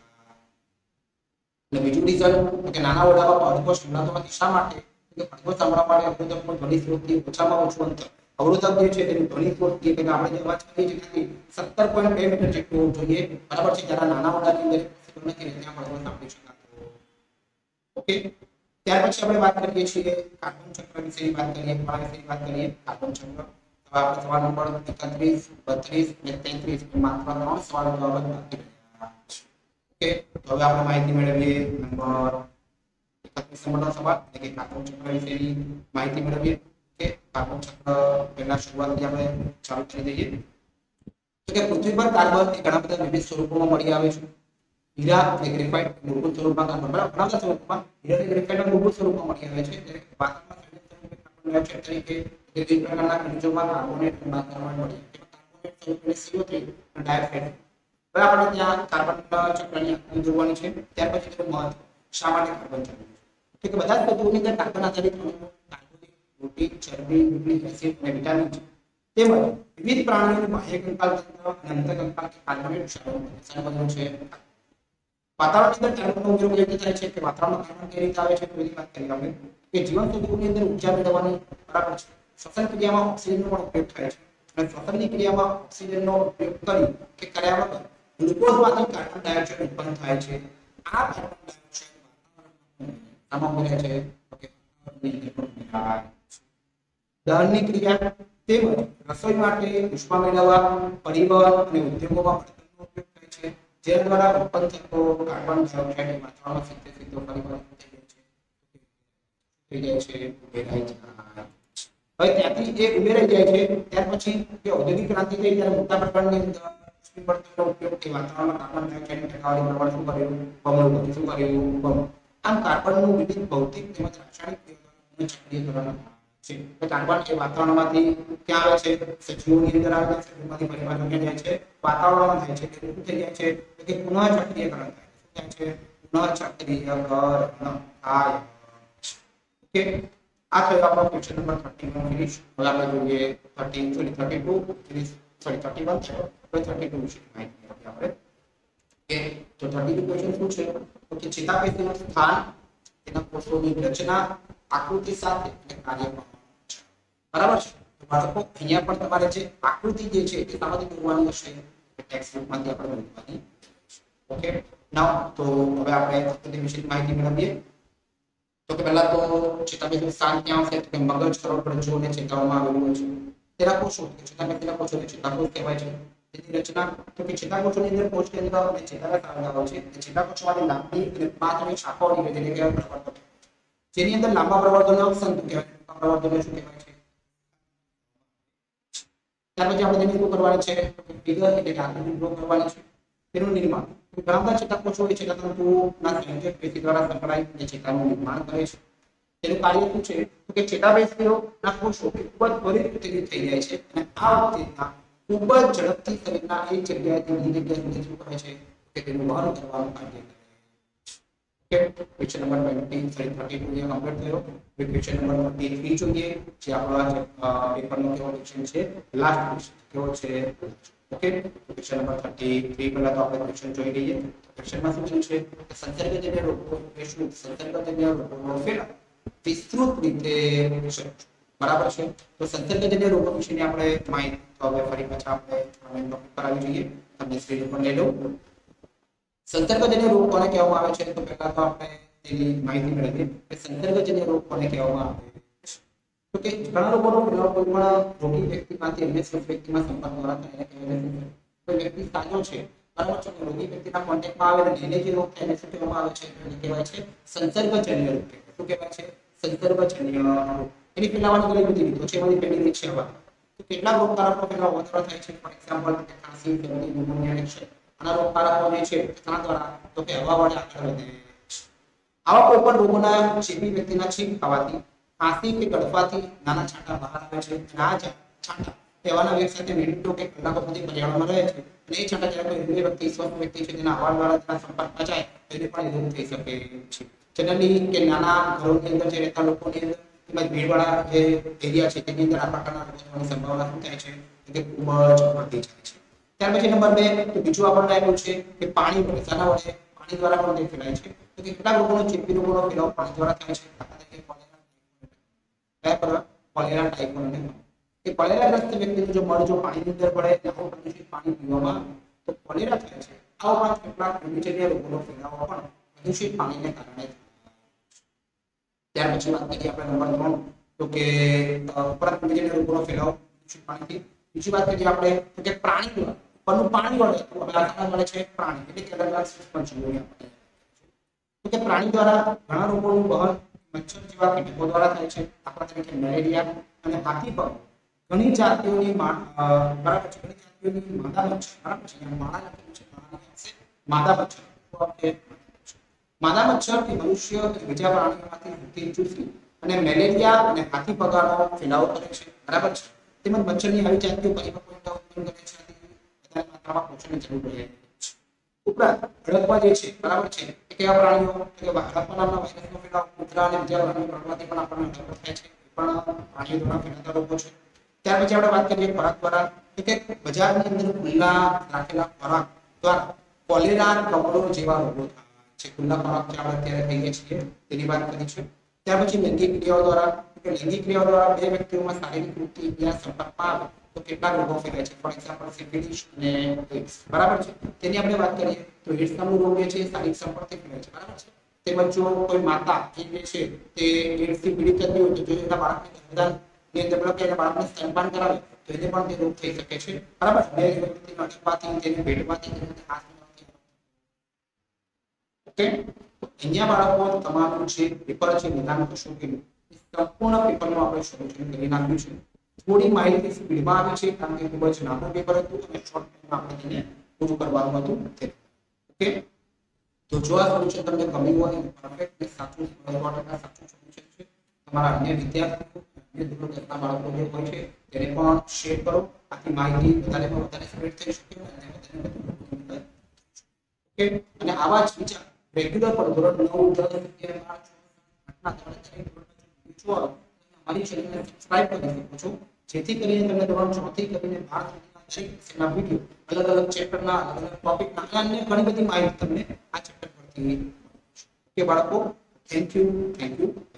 અને બીજું રીઝન કે નાના ઓરડામાં અડધો સંભળાતો નથી શા માટે કે અડધો સાંભળવા માટે અવરોધક પણ ધ્વનિ સ્ત્રોતથી ઓછામાં ઓછું અંતર અવરોધક જે છે તેનું ધ્વનિ સ્ત્રોતથી એટલે આપણે જે અવાજ કરીએ છીએ સત્તર પોઈન્ટ બે મીટર જેટલું જોઈએ બરાબર છે જ્યારે નાના ઓરડાની અંદર પોસિબલ નથી ત્યાં અડધો સાંભળી શકાતો ઓકે ત્યાર પછી આપણે વાત કરીએ છીએ કાર્બન ચક્ર વિશેની વાત કરીએ પાણી વિશેની વાત કરીએ કાર્બન ચક્ર હવે આપણે સવાલ નંબર એકત્રીસ બત્રીસ અને તેત્રીસ માત્ર ત્રણ સવાલ જવાબ બાકી રહ્યા છે ઓકે તો હવે આપણે માહિતી મેળવીએ નંબર એકત્રીસ નંબરનો સવાલ એટલે કે કાર્બન ચક્ર વિશેની માહિતી મેળવીએ કે કાર્બન ચક્ર પહેલા શરૂઆતથી આપણે ચાલુ કરી દઈએ તો કે પૃથ્વી પર કાર્બન એ ઘણા બધા વિવિધ સ્વરૂપોમાં મળી આવે છે હીરા અને ગ્રેફાઇટ મૂળભૂત સ્વરૂપમાં કાર્બન બરાબર ઘણા બધા સ્વરૂપમાં હીરા અને ગ્રેફાઇટના મૂળભૂત સ્વરૂપમાં મળી આવે છે જ્યારે વાતાવરણમાં સંયુક્ત સ્વરૂપે કાર્બન ડાયોક્સાઇડ તરીકે વિવિધ પ્રકારના ખનિજોમાં કાર્બોનેટ અને કાર્બન મળી આવે છે કાર્બોનેટ સ્વરૂપે સી ઓ થ્રી અને ડાયોક્સાઇડ હવે આપણે ત્યાં કાર્બન ચક્રની આકૃતિ દોરવાની છે. ત્યાર પછી તેનું મહત્વ, શા માટે કાર્બન જરૂરી છે? તો કે બધા જ તત્વોની અંદર કાર્બન આધારિત અણુઓ કાર્બોદિત, પ્રોટીન, ચરબી, ન્યુક્લિક એસિડ અને વિટામિન છે. તેમજ વિવિધ પ્રાણીઓનું બાહ્ય કંકાલ તંત્ર અને અંતઃ કંકાલ કે કાર્બોનેટ ક્ષારો છે. વાતાવરણની અંદર કાર્બનનો ઉપયોગ કેવી રીતે થાય છે કે વાતાવરણમાં કાર્બન કેવી રીતે આવે છે તેની વાત કરીએ આપણે કે જીવસૃષ્ટિની અંદર ઉર્જા મેળવવાની બરાબર છે. શ્વસન ક્રિયામાં ઓક્સિજનનો પણ ઉપયોગ થાય છે અને શ્વસનની ક્રિયામાં ઓક્સિજનનો ઉપયોગ કરી કે કર્યા વગર ગ્લુકોઝમાંથી કાર્બન ડાયોક્સાઇડ ઉત્પન્ન થાય છે. આ કાર્બન ડાયોક્સાઇડ આમાં મળે છે ઓકે દહનની ક્રિયા તેમજ રસોઈ માટે ઉષ્મા મેળવવા, પરિવહન અને ઉદ્યોગોમાં બળતણનો ઉપયોગ થાય છે. જે દ્વારા ઉત્પન્ન થતો કાર્બન ડાયોક્સાઇડ વાતાવરણમાં સીધે સીધો પરિવહન થઈ જાય છે થઈ જાય છે ઉમેરાઈ જાય. હવે ત્યાંથી એ ઉમેરાઈ જાય છે ત્યાર પછી જે ઔદ્યોગિક ક્રાંતિ થઈ ત્યારે મોટા પ્રમાણની અંદર બળતણનો ઉપયોગ કે વાતાવરણમાં કાર્બન ડાયોક્સાઇડની ટકાવારી પ્રમાણ શું કર્યું બમણું શું કર્યું બમણું. આમ કાર્બનનું વિવિધ ભૌતિક તેમજ રાસાયણિક ક્રિયાઓનું સક્રિયકરણ છે. તો કાર્બન એ વાતાવરણમાંથી ક્યાં આવે છે? સજીવોની અંદર આવે છે. સજીવોમાંથી ફરી પાછું ક્યાં જાય છે? વાતાવરણમાં થાય છે. એટલે શું થઈ જાય છે કે પુનઃ સક્રિયકરણ થાય છે. પુનઃ સક્રિયકરણ થાય. ઓકે, આ થયો આપણો ક્વેશ્ચન નંબર thirty-one ફિનિશ. હવે આપણે જોઈએ thirty sorry thirty-two sorry thirty-one છે. હવે thirty-two વિશે માહિતી આપીએ આપણે. કે તો thirty-two ક્વેશ્ચન શું છે? તો કે ચેતાપેશીનું સ્થાન, તેના કોષોની રચના, આકૃતિ સાથે અને કાર્ય બરાબર છે. તો બાળકો અહીંયા પણ તમારે જે આકૃતિ જે છે તે સામાન્ય દોરવાની હશે ટેક્સ્ટ બુકમાંથી આપણે દોરવાની. ઓકે, નાઉ તો હવે આપણે આકૃતિ વિશે માહિતી મેળવીએ. તો કે પહેલા તો ચેતાપેશીનું સ્થાન ક્યાં આવશે? તો કે મગજ, કરોડરજ્જુ અને ચેતાઓમાં આવેલું હોય છે. તેના કોષો કે ચેતાપેશીના કોષોને ચેતાકોષ કહેવાય છે. તેની રચના તો કે ચેતાકોષોની અંદર કોષ કેન્દ્ર અને ચેતારસ આવેલા હોય છે. તે ચેતાકોષોમાંથી લાંબી અને પાતળી શાખાઓ નીકળે છે કે પ્રવર્તક, જેની અંદર લાંબા પ્રવર્તનને અક્ષતંતુ કહેવાય છે. ટૂંકા પ્રવર્તનને શું કહેવાય છે? ત્યાર પછી આપણે તેની શું કરવાની છે? ફિગર એટલે કે આકૃતિ ડ્રો કરવાની છે. તેનું નિર્માણ ઘણા બધા ચેતાકોષો હોય છે ચેતાતંતુના સંયોજક પેશી દ્વારા સંકળાઈને ચેતાનું નિર્માણ કરે છે. તેનું કાર્ય શું છે? તો કે ચેતાપેશીઓના કોષો ખૂબ જ ત્વરિત રીતે થઈ જાય છે અને આ ઉત્તેજના ખૂબ જ ઝડપથી શરીરના એક જગ્યાએથી બીજી જગ્યાએ સુધી શું કરે છે કે તેનું વહન કરવાનું કાર્ય કરે છે. Okay, question number twenty sorry thirty-two જે કમ્પ્લીટ થયો. ક્વેશ્ચન નંબર thirty-three જોઈએ જે આપણા પેપરનો કેવો ક્વેશ્ચન છે? લાસ્ટ ક્વેશ્ચન કેવો છે? ઓકે, ક્વેશ્ચન નંબર thirty-three પહેલા તો આપણે ક્વેશ્ચન જોઈ લઈએ. ક્વેશ્ચનમાં શું કીધું છે કે સંસર્ગજન્ય રોગો વિસ્તૃત સંસર્ગજન્ય રોગોનો ફેલાવ વિસ્તૃત રીતે છે. બરાબર છે. તો સંસર્ગજન્ય રોગો વિશેની આપણે માહિતી તો હવે ફરી પાછા આપણે ટોપિક પર આવી જઈએ. તમને સ્ક્રીન ઉપર લઈ લઉં. સંસર્ગજન્ય રોગ કોને કહેવામાં આવે છે? તો પહેલા તો આપણે તેની માહિતી મેળવીએ કે સંસર્ગજન્ય રોગ કોને કહેવામાં આવે છે. તો કે ઘણા લોકોનો ફેલાવ કોઈ પણ રોગી વ્યક્તિમાંથી અન્ય વ્યક્તિમાં સંપર્ક દ્વારા થઈને કહેવાય છે. કોઈ વ્યક્તિ સાજો છે બરાબર છે, રોગી વ્યક્તિના કોન્ટેક્ટમાં આવે અને એને જે રોગ થાય એને શું કહેવામાં આવે છે? એને કહેવાય છે સંસર્ગજન્ય રોગ. શું કહેવાય છે? સંસર્ગજન્ય રોગ. એની ફેલાવાની ઘણી બધી રીતો છે. એમાંથી પહેલી રીત છે હવા. તો કેટલાક રોગકારકો ફેલાવ વધારે થાય છે. ફોર એક્ઝામ્પલ ખાંસી, શરદી, ન્યુમોનિયા છે. આના રોગકારકો જે છે તેના દ્વારા તો કે હવા વડે આગળ વધે. આવા કોઈ પણ રોગોના ચેપી વ્યક્તિના છીંક ખાવાથી, ખાંસી કે કડફાથી નાના છાંટા બહાર આવે છે. આ છાંટા એવાના વ્યક્તિ સાથે મિનિટો કે કલાકો સુધી પર્યાવરણમાં રહે છે અને એ છાંટા જ્યારે કોઈ વ્યક્તિ સ્વસ્થ વ્યક્તિ છે તેના હવા દ્વારા તેના સંપર્કમાં જાય તો એને પણ રોગ થઈ શકે છે. જનરલી કે નાના ઘરોની અંદર જે રહેતા લોકોની અંદર તેમજ ભીડવાળા જે એરિયા છે તેની અંદર આ પ્રકારના રોગો થવાની સંભાવના શું થાય છે કે ખૂબ જ વધી જાય છે. ત્યાર પછી નંબર બે તો બીજું આપણને આપ્યું છે કે પાણી વડે શાના વડે પાણી દ્વારા પણ તે ફેલાય છે. તો કે કેટલાક રોગોનો ચેપી રોગોનો ફેલાવ પાણી દ્વારા થાય છે. કોલેરા, ટાઇફોઇડ અને એ કોલેરાગ્રસ્ત વ્યક્તિનું જો મળ જો પાણીની અંદર પડે આવું પ્રદૂષિત પાણી પીવામાં તો કોલેરા થાય છે. આ ઉપરાંત કેટલાક રોગજન્ય રોગોનો ફેલાવો પણ પ્રદૂષિત પાણીને કારણે. ત્યાર પછી વાત કરીએ આપણે નંબર ત્રણ તો કે ઉપરાંત રોગજન્ય રોગોનો ફેલાવો પ્રદૂષિત પાણીથી. બીજી વાત કરીએ આપણે તો કે પ્રાણી દ્વારા પરનું પાણી વડે તો આપણે મળે છે પ્રાણી એટલે કે અલગ અલગ સૂક્ષ્મ જીવો. તો કે પ્રાણી દ્વારા ઘણા રોગોનું વહન મચ્છર જેવા કીટકો દ્વારા થાય છે. દાખલા તરીકે મેલેરિયા અને હાથીપગ. ઘણી જાતિઓની બરાબર છે ઘણી જાતિઓની માદા મચ્છર બરાબર છે માદા લખેલું છે માદા મચ્છર. માદા મચ્છર એ મનુષ્ય અને બીજા પ્રાણીઓમાંથી રુધિર ચૂસી અને મેલેરિયા અને હાથીપગાનો ફેલાવો કરે છે. બરાબર છે. તેમજ મચ્છરની આવી જાતિઓ પરિપક્વતા ઉત્પન્ન કરે છે. વધારે માત્રામાં પોષણની જરૂર પડે છે. ઉપરાંત હડકવા જે છે બરાબર છે એ કેવા પ્રાણીઓ કે હડકવા નામના વાયરસનો ફેલાવ કૂતરા અને બીજા પ્રાણીઓ પ્રકૃતિ પણ આપણને હડકવા થાય છે પણ પ્રાણીઓ દ્વારા ફેલાતા રોગો છે. ત્યાર પછી આપણે વાત કરીએ ખોરાક દ્વારા કે બજારની અંદર ખુલ્લા રાખેલા ખોરાક દ્વારા કોલેરા કમળો જેવા રોગો થાય છે. ખુલ્લા ખોરાક જે આપણે અત્યારે ખાઈએ છીએ તેની વાત કરી છે. ત્યાર પછી લૈંગિક ક્રિયાઓ દ્વારા કે લૈંગિક ક્રિયાઓ દ્વારા બે વ્યક્તિઓમાં શારીરિક વૃત્તિ યા સંપર્કમાં આવે તો કેટલા રોગો ફેલાય છે. ફોર એક્ઝામ્પલ સિફિલિસ અને એઇડ્સ બરાબર છે. તેની આપણે વાત કરીએ તો એઇડ્સ નામનો રોગ જે છે શારીરિક સંપર્કથી ફેલાય છે બરાબર છે. તેમજ જો કોઈ માતા જે છે તે એઇડ્સથી પીડિત થતી હોય તો જો એના બાળકને ગર્ભધાન ની અંદર પેલો કે એના બાળકને સ્તનપાન કરાવે તો એને પણ તે રોગ થઈ શકે છે બરાબર. બે વ્યક્તિનો અડકવાથી તેને પેટમાંથી તેને હાથમાંથી ઓકે. અહીંયા બાળકો તમારું જે પેપર છે નિદાન કશું કે સંપૂર્ણ પેપરનું આપણે સોલ્યુશન કરી નાખ્યું છે. થોડી માહિતી સ્પીડમાં આવી છે કારણ કે ખૂબ જ નાનું પેપર હતું અને શોર્ટ ટાઈમમાં આપણે તેને પૂરું કરવાનું હતું. ઓકે, તો જો આ સોલ્યુશન તમને ગમ્યું હોય પરફેક્ટ ને સાચું સો ટકા સાચું સોલ્યુશન છે. તમારા અન્ય વિદ્યાર્થીઓ અન્ય ધોરણ દસના બાળકો જે હોય છે તેને પણ શેર કરો. આથી માહિતી વધારેમાં વધારે સ્પ્રેડ થઈ શકે અને વધારે વધુ ઓકે. અને આવા જ વિચાર રેગ્યુલર પર ધોરણ નવ દસ અગિયાર બાર આઠના ધોરણ અમારી ચેનલને સબસ્ક્રાઇબ કરી શકો છો જેથી કરીને તમને ધોરણ છ થી કરીને બાર સુધીના વિડીયો અલગ અલગ ચેપ્ટરના અલગ અલગ ટોપિકના અને ઘણી બધી માહિતી તમને આ ચેપ્ટર પરથી ઓકે બાળકો. Thank you thank you